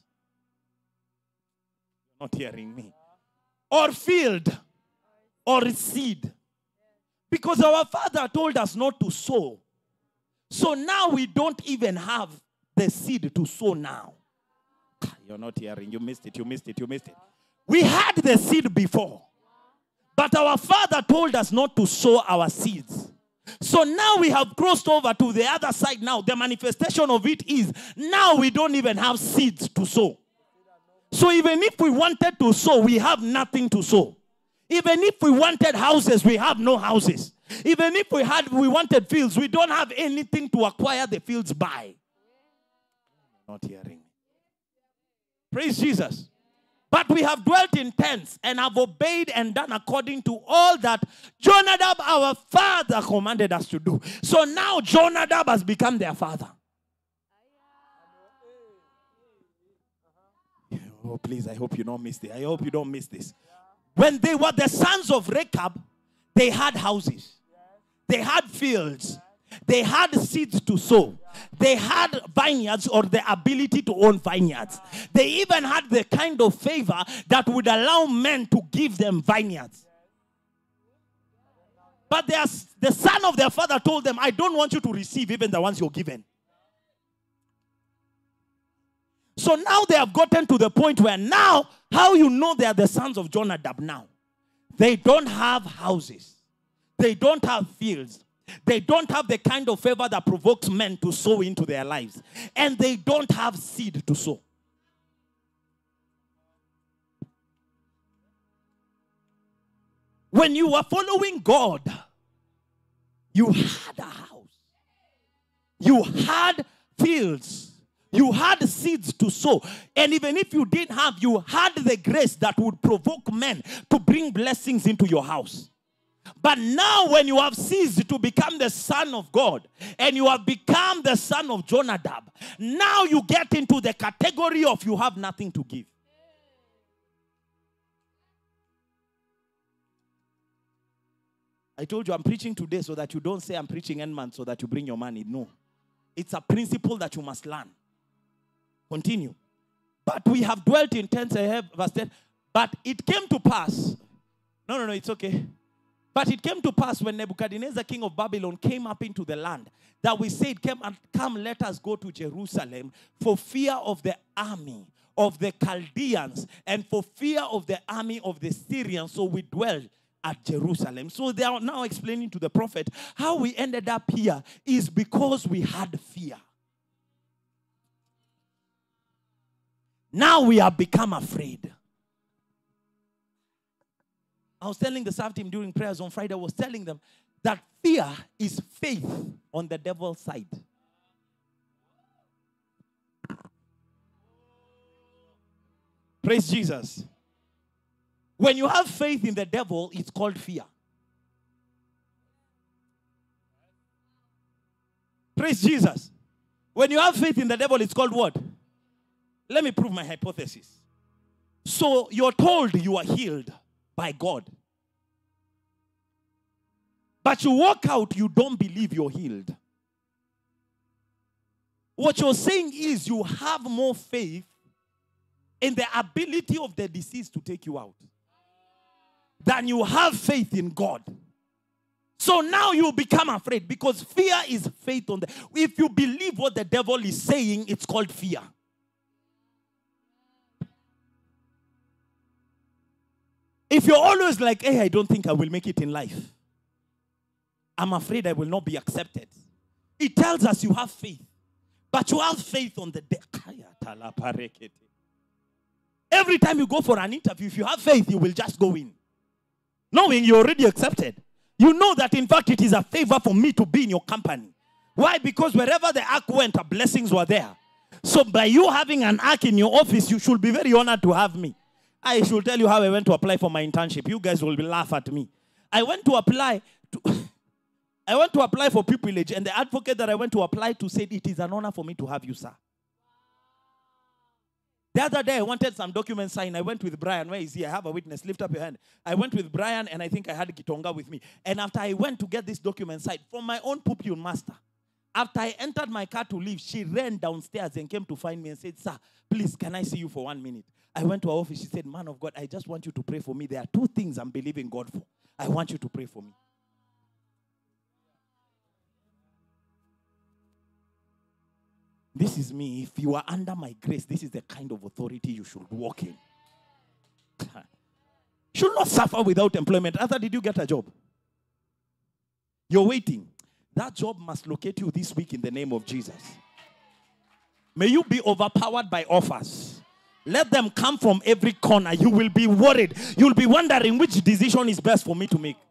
Not hearing me. Or field. Or seed. Because our father told us not to sow. So now we don't even have the seed to sow now. You're not hearing. You missed it. You missed it. You missed it. We had the seed before. But our father told us not to sow our seeds. So now we have crossed over to the other side now. The manifestation of it is now we don't even have seeds to sow. So even if we wanted to sow, we have nothing to sow. Even if we wanted houses, we have no houses. Even if we wanted fields, we don't have anything to acquire the fields by. Not hearing. Praise Jesus. But we have dwelt in tents and have obeyed and done according to all that Jonadab, our father, commanded us to do. So now Jonadab has become their father. Oh, please, I hope you don't miss this. I hope you don't miss this. When they were the sons of Rechab, they had houses. They had fields. They had seeds to sow. They had vineyards or the ability to own vineyards. They even had the kind of favor that would allow men to give them vineyards. But the son of their father told them, I don't want you to receive even the ones you're given. So now they have gotten to the point where now, how you know they are the sons of Jonadab now? They don't have houses. They don't have fields. They don't have the kind of favor that provokes men to sow into their lives. And they don't have seed to sow. When you were following God, you had a house. You had fields. You had seeds to sow. And even if you didn't have, you had the grace that would provoke men to bring blessings into your house. But now when you have ceased to become the son of God and you have become the son of Jonadab, now you get into the category of you have nothing to give. I told you I'm preaching today so that you don't say I'm preaching end month so that you bring your money. No. It's a principle that you must learn. Continue. But we have dwelt in tents, verse 10. But it came to pass. No, it's okay. But it came to pass when Nebuchadnezzar, king of Babylon, came up into the land, that we said, come, let us go to Jerusalem for fear of the army of the Chaldeans and for fear of the army of the Syrians. So we dwell at Jerusalem. So they are now explaining to the prophet how we ended up here is because we had fear. Now we have become afraid. I was telling the staff team during prayers on Friday, I was telling them that fear is faith on the devil's side. Praise Jesus. When you have faith in the devil, it's called fear. Praise Jesus. When you have faith in the devil, it's called what? Let me prove my hypothesis. So you're told you are healed by God. But you walk out, you don't believe you're healed. What you're saying is you have more faith in the ability of the disease to take you out than you have faith in God. So now you become afraid because fear is faith on the... If you believe what the devil is saying, it's called fear. If you're always like, hey, I don't think I will make it in life. I'm afraid I will not be accepted. It tells us you have faith. But you have faith on the devil. Every time you go for an interview, if you have faith, you will just go in. Knowing you're already accepted. You know that in fact it is a favor for me to be in your company. Why? Because wherever the ark went, blessings were there. So by you having an ark in your office, you should be very honored to have me. I should tell you how I went to apply for my internship. You guys will laugh at me. I went to apply for pupillage, and the advocate that I went to apply to said, it is an honor for me to have you, sir. The other day, I wanted some documents signed. I went with Brian. Where is he? I have a witness. Lift up your hand. I went with Brian, and I think I had Gitonga with me. And after I went to get this document signed from my own pupil master, after I entered my car to leave, she ran downstairs and came to find me and said, "Sir, please, can I see you for 1 minute?" I went to her office. She said, "Man of God, I just want you to pray for me. There are 2 things I'm believing God for. I want you to pray for me." This is me. If you are under my grace, this is the kind of authority you should walk in. Should not suffer without employment. Arthur, did you get a job? You're waiting. That job must locate you this week in the name of Jesus. May you be overpowered by offers. Let them come from every corner. You will be worried. You'll be wondering which decision is best for me to make.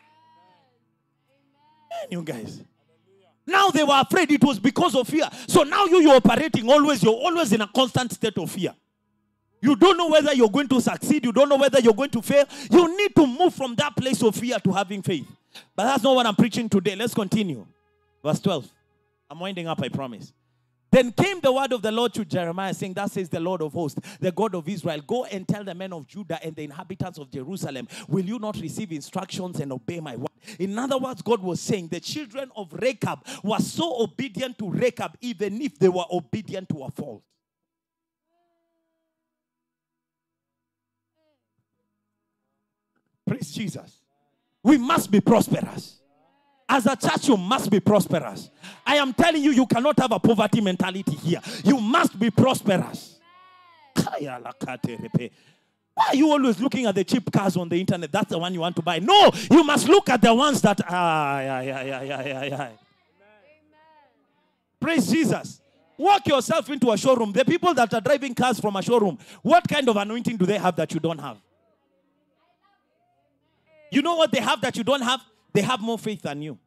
Man, you guys. Now they were afraid. It was because of fear. So now you're operating always. You're always in a constant state of fear. You don't know whether you're going to succeed. You don't know whether you're going to fail. You need to move from that place of fear to having faith. But that's not what I'm preaching today. Let's continue. Verse 12. I'm winding up, I promise. Then came the word of the Lord to Jeremiah, saying, "Thus says the Lord of hosts, the God of Israel, go and tell the men of Judah and the inhabitants of Jerusalem, will you not receive instructions and obey my word?" In other words, God was saying the children of Rechab were so obedient to Rechab, even if they were obedient to a fault. Praise Jesus. We must be prosperous. As a church, you must be prosperous. I am telling you, you cannot have a poverty mentality here. You must be prosperous. Why are you always looking at the cheap cars on the internet? That's the one you want to buy. No, you must look at the ones that... Praise Jesus. Walk yourself into a showroom. The people that are driving cars from a showroom, what kind of anointing do they have that you don't have? You know what they have that you don't have? They have more faith than you.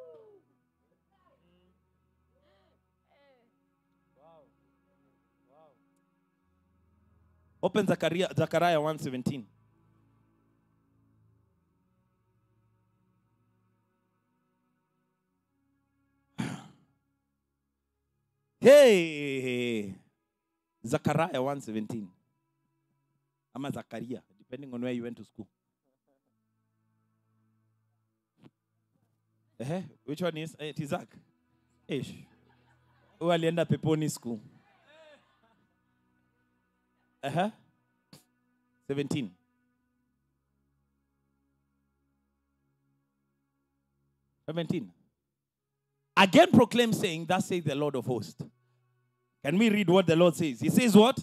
Open Zechariah 1:17. Hey, Zechariah 1:17. I'm a Zachariah, depending on where you went to school. Which one is? It is Zach. Ish. Who alienda peponi school? 17. Again proclaim, saying, "Thus says the Lord of hosts." Can we read what the Lord says? He says what?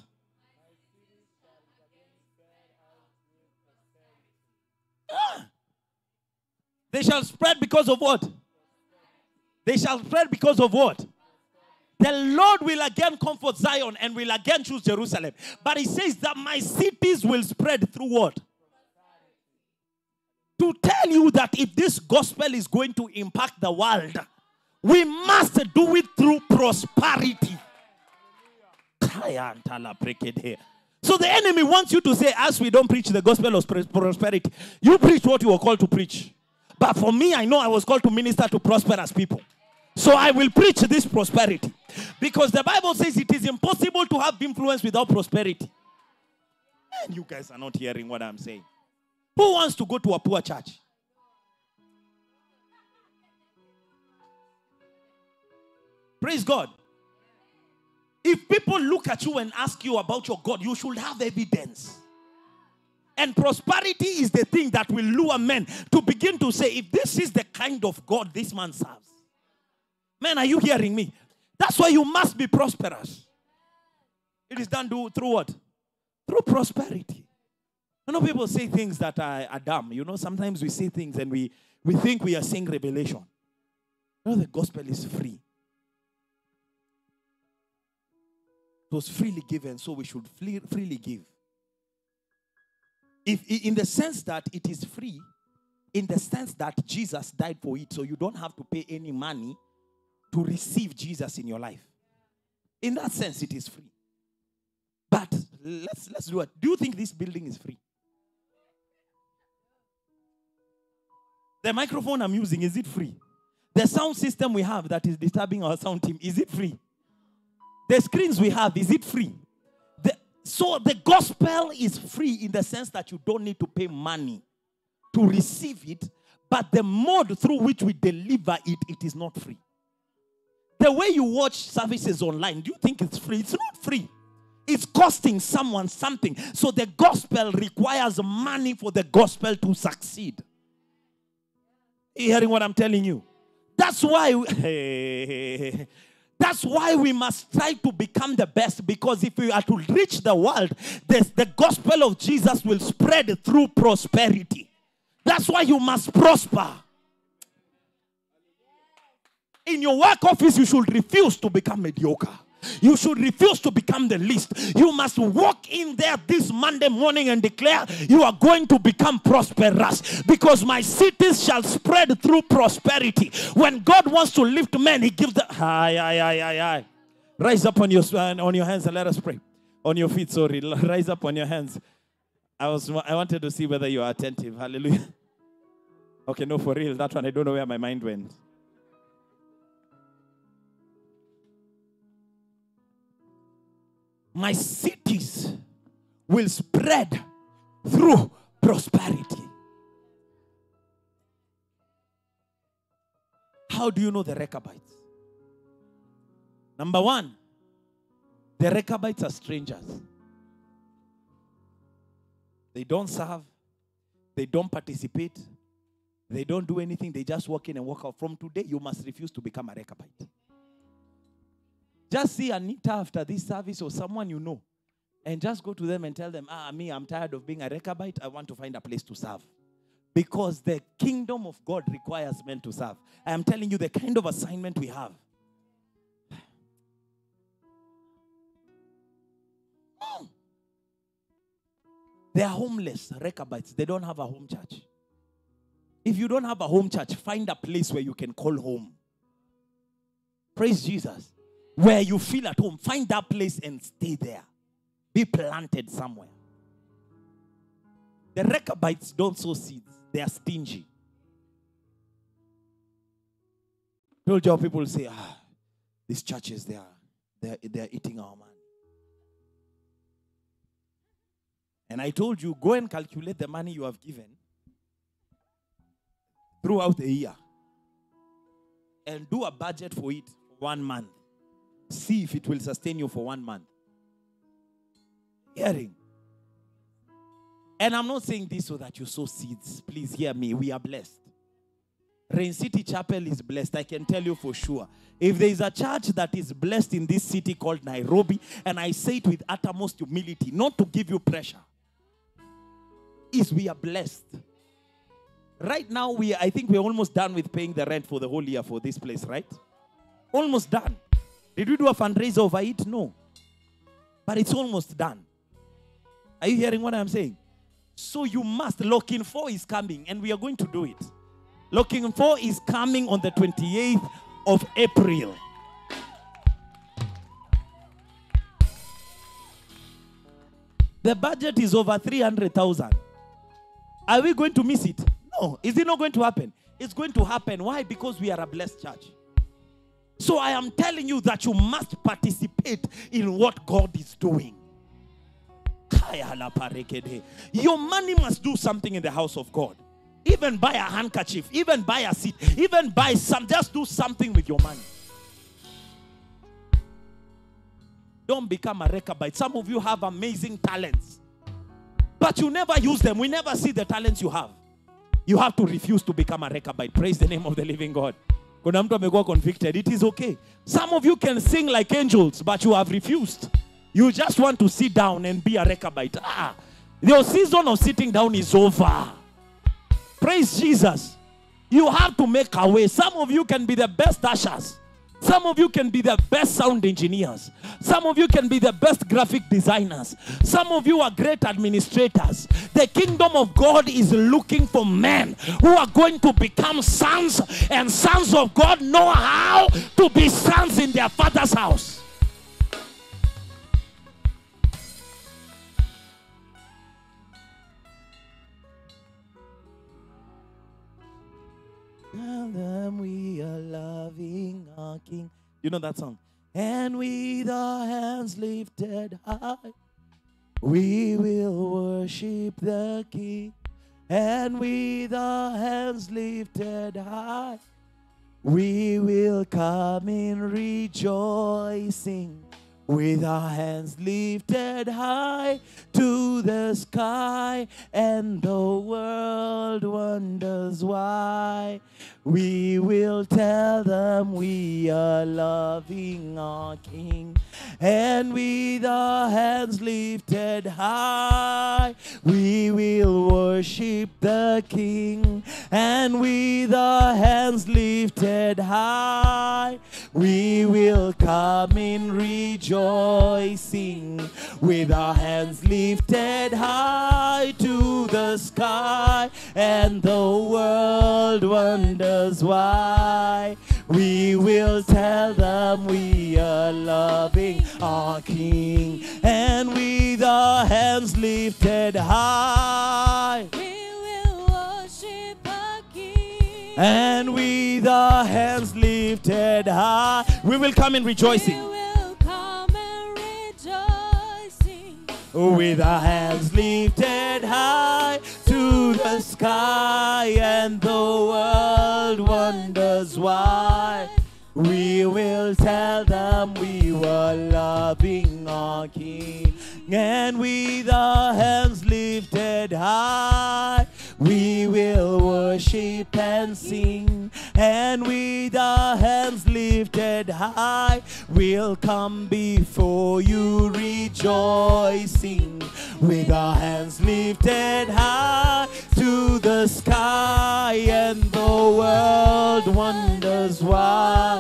They shall spread because of what? They shall spread because of what? The Lord will again comfort Zion and will again choose Jerusalem. But he says that my cities will spread through what? To tell you that if this gospel is going to impact the world, we must do it through prosperity. So the enemy wants you to say, as we don't preach the gospel of prosperity, you preach what you were called to preach. But for me, I know I was called to minister to prosperous people. So I will preach this prosperity. Because the Bible says it is impossible to have influence without prosperity. And you guys are not hearing what I'm saying. Who wants to go to a poor church? Praise God. If people look at you and ask you about your God, you should have evidence. And prosperity is the thing that will lure men to begin to say, if this is the kind of God this man serves. Man, are you hearing me? That's why you must be prosperous. It is done through what? Through prosperity. You know, people say things that are dumb. You know, sometimes we say things and we think we are seeing revelation. You know, the gospel is free. It was freely given, so we should freely give. If in the sense that it is free, in the sense that Jesus died for it, so you don't have to pay any money to receive Jesus in your life. In that sense, it is free. But let's do it. Do you think this building is free? The microphone I'm using, is it free? The sound system we have that is disturbing our sound team, is it free? The screens we have, is it free? So the gospel is free in the sense that you don't need to pay money to receive it, but the mode through which we deliver it, it is not free. The way you watch services online, do you think it's free? It's not free. It's costing someone something. So the gospel requires money for the gospel to succeed. Are you hearing what I'm telling you? That's why we must try to become the best, because if we are to reach the world, the gospel of Jesus will spread through prosperity. That's why you must prosper. In your work office, you should refuse to become mediocre. You should refuse to become the least. You must walk in there this Monday morning and declare you are going to become prosperous, because my cities shall spread through prosperity. When God wants to lift men, he gives the... Rise up on your hands and let us pray. On your feet, sorry. Rise up on your hands. I wanted to see whether you are attentive. Hallelujah. Okay, no, for real. That one, I don't know where my mind went. My cities will spread through prosperity. How do you know the Rechabites? Number one, the Rechabites are strangers. They don't serve. They don't participate. They don't do anything. They just walk in and walk out. From today, you must refuse to become a Rechabite. Just see Anita after this service or someone you know, and just go to them and tell them, I'm tired of being a Rechabite. I want to find a place to serve. Because the kingdom of God requires men to serve. I am telling you the kind of assignment we have. They are homeless, Rechabites. They don't have a home church. If you don't have a home church, find a place where you can call home. Praise Jesus. Where you feel at home. Find that place and stay there. Be planted somewhere. The Rechabites don't sow seeds. They are stingy. Told you people say, these churches, they're eating our money. And I told you, go and calculate the money you have given throughout the year. And do a budget for it for 1 month. See if it will sustain you for 1 month. Hearing. And I'm not saying this so that you sow seeds. Please hear me. We are blessed. Rain City Chapel is blessed. I can tell you for sure. If there is a church that is blessed in this city called Nairobi, and I say it with uttermost humility, not to give you pressure, is we are blessed. Right now, I think we're almost done with paying the rent for the whole year for this place, right? Almost done. Did we do a fundraiser over it? No. But it's almost done. Are you hearing what I'm saying? So you must. Locking 4 is coming, and we are going to do it. Locking 4 is coming on the 28th of April. The budget is over 300,000. Are we going to miss it? No. Is it not going to happen? It's going to happen. Why? Because we are a blessed church. So I am telling you that you must participate in what God is doing. Your money must do something in the house of God. Even buy a handkerchief, even buy a seat, even buy some, just do something with your money. Don't become a Rechabite. Some of you have amazing talents, but you never use them. We never see the talents you have. You have to refuse to become a Rechabite. Praise the name of the living God. Kuna mtu amekuwa convicted. It is okay. Some of you can sing like angels, but you have refused. You just want to sit down and be a Rechabite. Your season of sitting down is over. Praise Jesus. You have to make a way. Some of you can be the best ushers. Some of you can be the best sound engineers. Some of you can be the best graphic designers. Some of you are great administrators. The kingdom of God is looking for men who are going to become sons, and sons of God know how to be sons in their father's house. And then we are loving our King. You know that song? And with our hands lifted high, We will worship the King, and with our hands lifted high, we will come in rejoicing, with our hands lifted high to the sky, and the world wonders why. We will tell them we are loving our King, and with our hands lifted high, we will worship the King, and with our hands lifted high, we will come in rejoicing, with our hands lifted high to the sky, and the world wonders why. We will tell them we are loving our King, and with our hands lifted high, We will worship our King. and with our hands lifted high, we will come in We rejoicing, will come and rejoicing. with our hands lifted high to the sky, and the world wonders why. We will tell them we were loving our King, and with our hands lifted high, we will worship and sing, and with our hands lifted high, we'll come before you rejoicing, with our hands lifted high to the sky, and the world wonders why.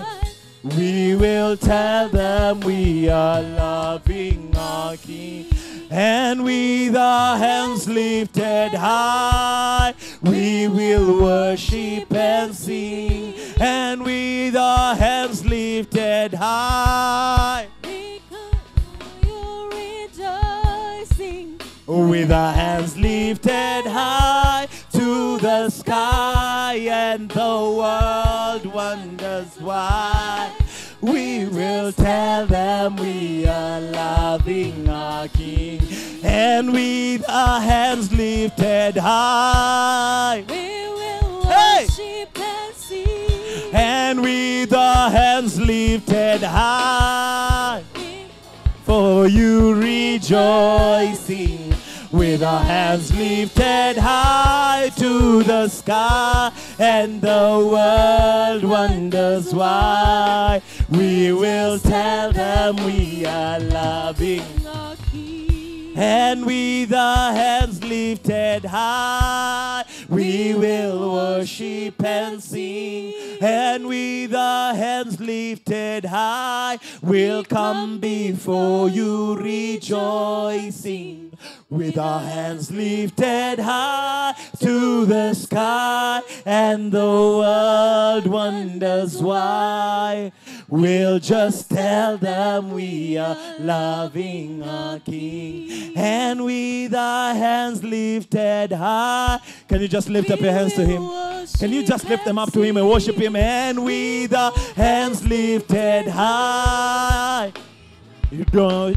We will tell them we are loving our King, and with our hands lifted high, we will worship and sing, and with our hands lifted high, We come to you rejoicing. with our hands lifted high to the sky, and the world wonders why. We will tell them we are loving our King, and with our hands lifted high, We will Hey! worship and sing. and with our hands lifted high, We for you rejoicing, with our hands lifted high to the sky, and the world wonders why. We will tell them we are loving, our King. and with our hands lifted high, we will worship and sing, and with our hands lifted high, we'll come before you rejoicing, with our hands lifted high to the sky, and the world wonders why. We'll just tell them we are loving our King, and with our hands lifted high. Can you just lift up your hands to Him? Can you just lift them up to Him and worship Him? And with our hands lifted high, you don't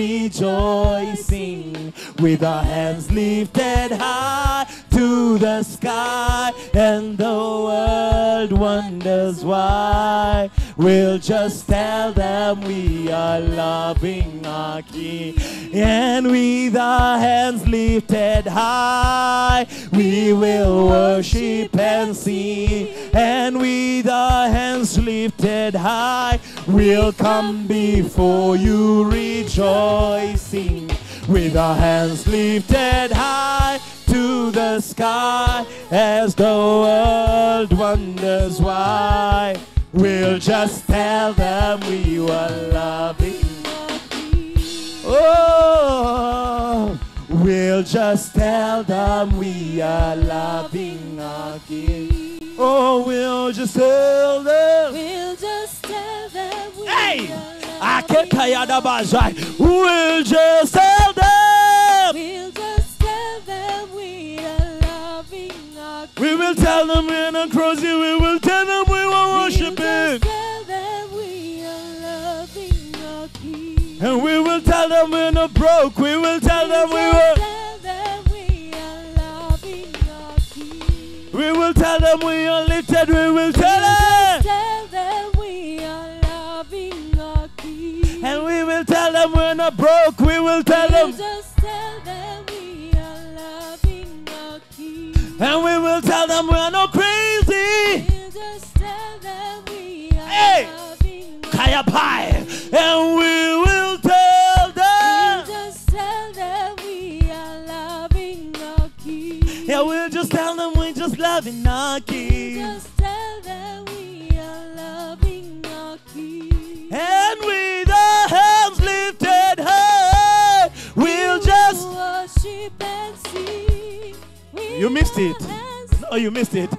rejoicing, with our hands lifted high to the sky, and the world wonders why. We'll just tell them we are loving our King, and with our hands lifted high, we will worship and sing, and with our hands lifted high, we'll come before you rejoicing, with our hands lifted high to the sky, as the world wonders why. We'll just tell them we were loving. Oh, we'll just tell them we are loving our King. Oh, we'll just tell them. We'll just tell them we Hey! are I loving can't tell you that our bad. We'll just tell them. We'll just tell them we are loving our King. We will tell them we're not crazy. We will tell them we will We'll worship just Him. tell them we are loving our King. And we will tell them them we're not broke. We will tell them we will. Tell them we are loving our King. We will tell them we are lifted. We will tell Just them. tell them we are loving our King. And we will tell them we're not broke. We will tell them. Just tell them we are loving our King. And we will tell them we're not crazy. Just tell them we are Hey! loving our Kaya pie. And we will tell them. Just tell them we are loving our King. Yeah, we'll just tell them we're just loving our King. Just tell them we are loving our King. And with our hands lifted high, we'll just. Worship and sing. You missed it. Oh, you missed it.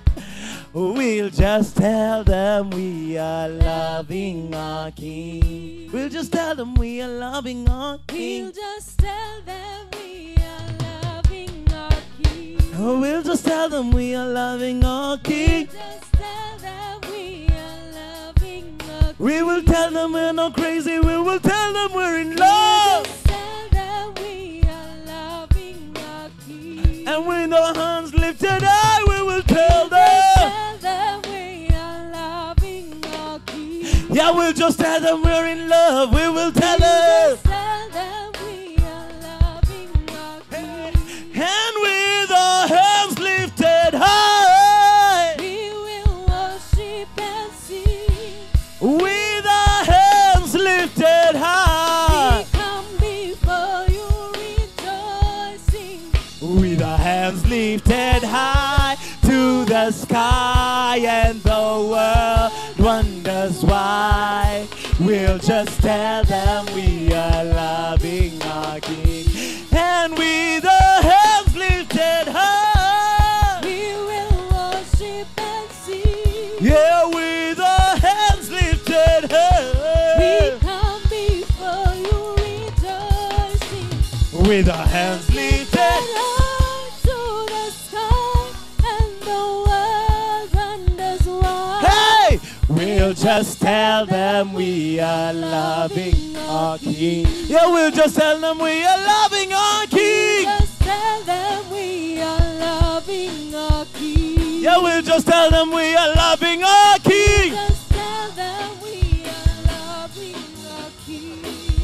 We'll just tell them we are loving our King. We'll just tell them we are loving our We'll King. just tell them we are loving our King. Oh, we'll just tell them we are loving our King. Just tell them we are loving our King. We will tell them we're not crazy. We will tell them we're in love. Just tell them we are loving our King. And with our hands lifted high, we will tell them. Tell them we are loving our King. Yeah, we'll just tell them we're in love. We will tell them. Just tell them we are loving our King. And with our hands lifted high, We will worship and sing. with our hands lifted high, We come before you rejoicing. with our hands lifted high to the sky, and the world wonders why. We'll just tell them we are loving our King. And with our hands lifted high, We will worship and sing. yeah, with our hands lifted We high, come before you rejoicing. with our hands lifted. To the sky, and the world wonders why. Hey! We'll just tell them we are loving our King. Yeah, we'll just tell them we are loving our King. Just tell them we are loving our King. Yeah, we'll just tell them we are loving our King. Just tell them we are loving our King.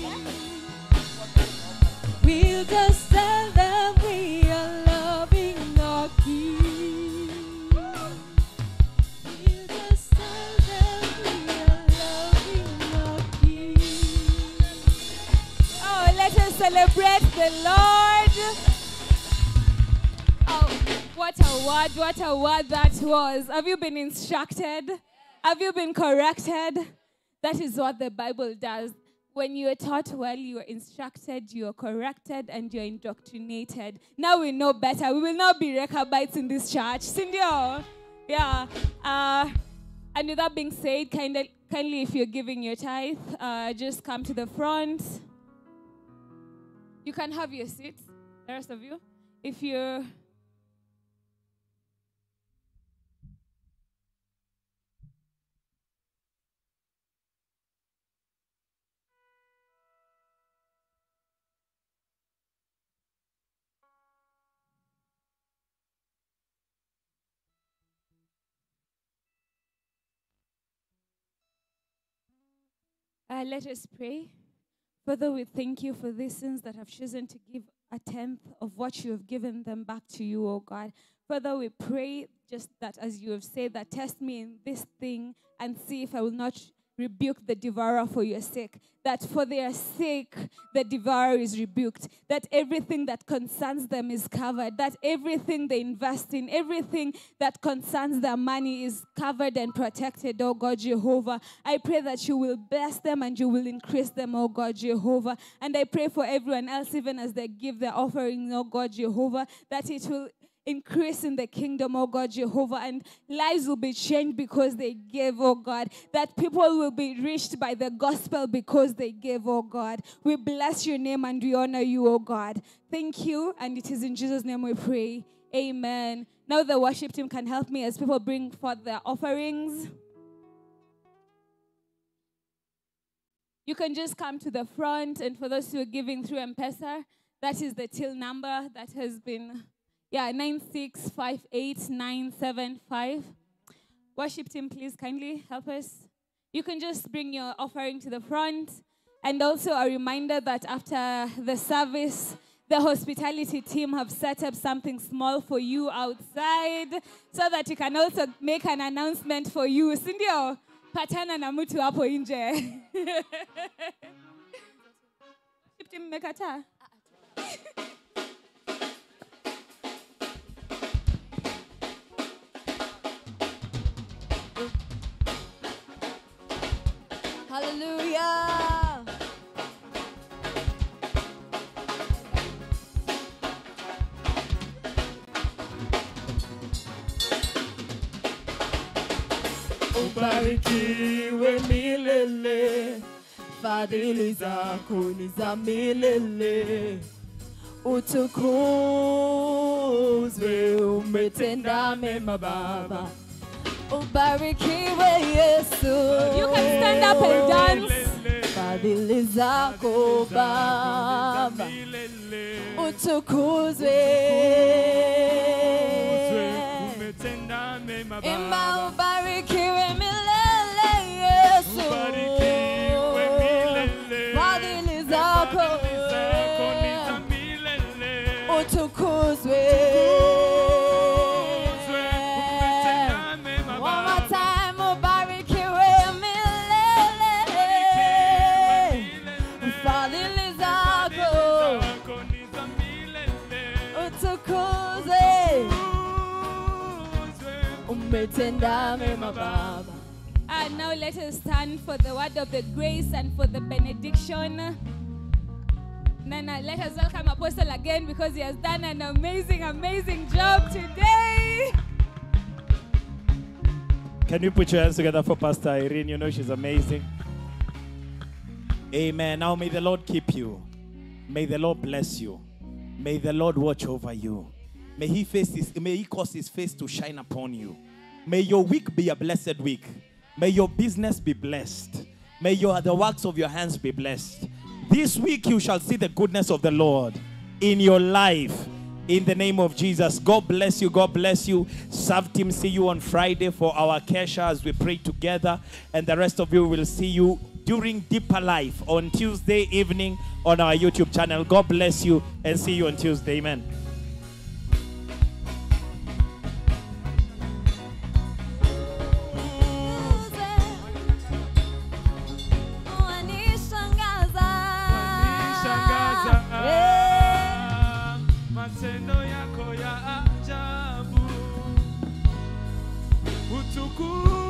We'll just tell them we are loving our King. We'll just tell them we are loving our King. Oh, let us celebrate the Lord. Oh, what a word that was. Have you been instructed? Have you been corrected? That is what the Bible does. When you are taught well, you are instructed, you are corrected, and you are indoctrinated. Now we know better. We will not be Rechabites in this church. Cindy, yeah. And with that being said, kindly if you're giving your tithe, just come to the front. You can have your seats, the rest of you. If you're... let us pray. Father, we thank you for these sins that have chosen to give a tenth of what you have given them back to you, oh God. Father, we pray just that as you have said that test me in this thing and see if I will not rebuke the devourer for your sake. That for their sake, the devourer is rebuked. That everything that concerns them is covered. That everything they invest in, everything that concerns their money is covered and protected, oh God Jehovah. I pray that you will bless them and you will increase them, oh God Jehovah. And I pray for everyone else, even as they give their offering, oh God Jehovah, that it will increase in the kingdom, oh God, Jehovah, and lives will be changed because they give, oh God, that people will be reached by the gospel because they give, oh God. We bless your name and we honor you, oh God. Thank you, and it is in Jesus' name we pray. Amen. Now the worship team can help me as people bring forth their offerings. you can just come to the front. And for those who are giving through M-Pesa, that is the till number that has been, 9658975. Worship team, please kindly help us. You can just bring your offering to the front. And also a reminder that after the service, the hospitality team have set up something small for you outside so that you can also make an announcement for you. Sindio, patana na mtu hapo nje. Team mekata. Hallelujah. Ubarikiwe milele, fadhili zako ni za milele. Utukuzwe, umetenda mema Baba. Ubarikiwe Yesu. You can stand up and dance. Fadhili zako Baba. Utukuzwe. Imba ubarikiwe milele Yesu. Fadhili zako utukuzwe. One more time, ubarikiwe milele. Fadhili zako utukuzwe. Umetenda mema Baba. And now let us stand for the word of the grace and for the benediction. Nana, let us welcome Apostle again because he has done an amazing, amazing job today. Can you put your hands together for Pastor Irene? You know she's amazing. Amen. Now may the Lord keep you. May the Lord bless you. May the Lord watch over you. May He cause His face to shine upon you. May your week be a blessed week. May your business be blessed. May the works of your hands be blessed. This week you shall see the goodness of the Lord in your life. In the name of Jesus. God bless you. God bless you. Serve team, see you on Friday for our Kesha as we pray together. And the rest of you will see you during Deeper Life on Tuesday evening on our YouTube channel. God bless you and see you on Tuesday. Amen. Matendo yako ya ajabu. Utukufu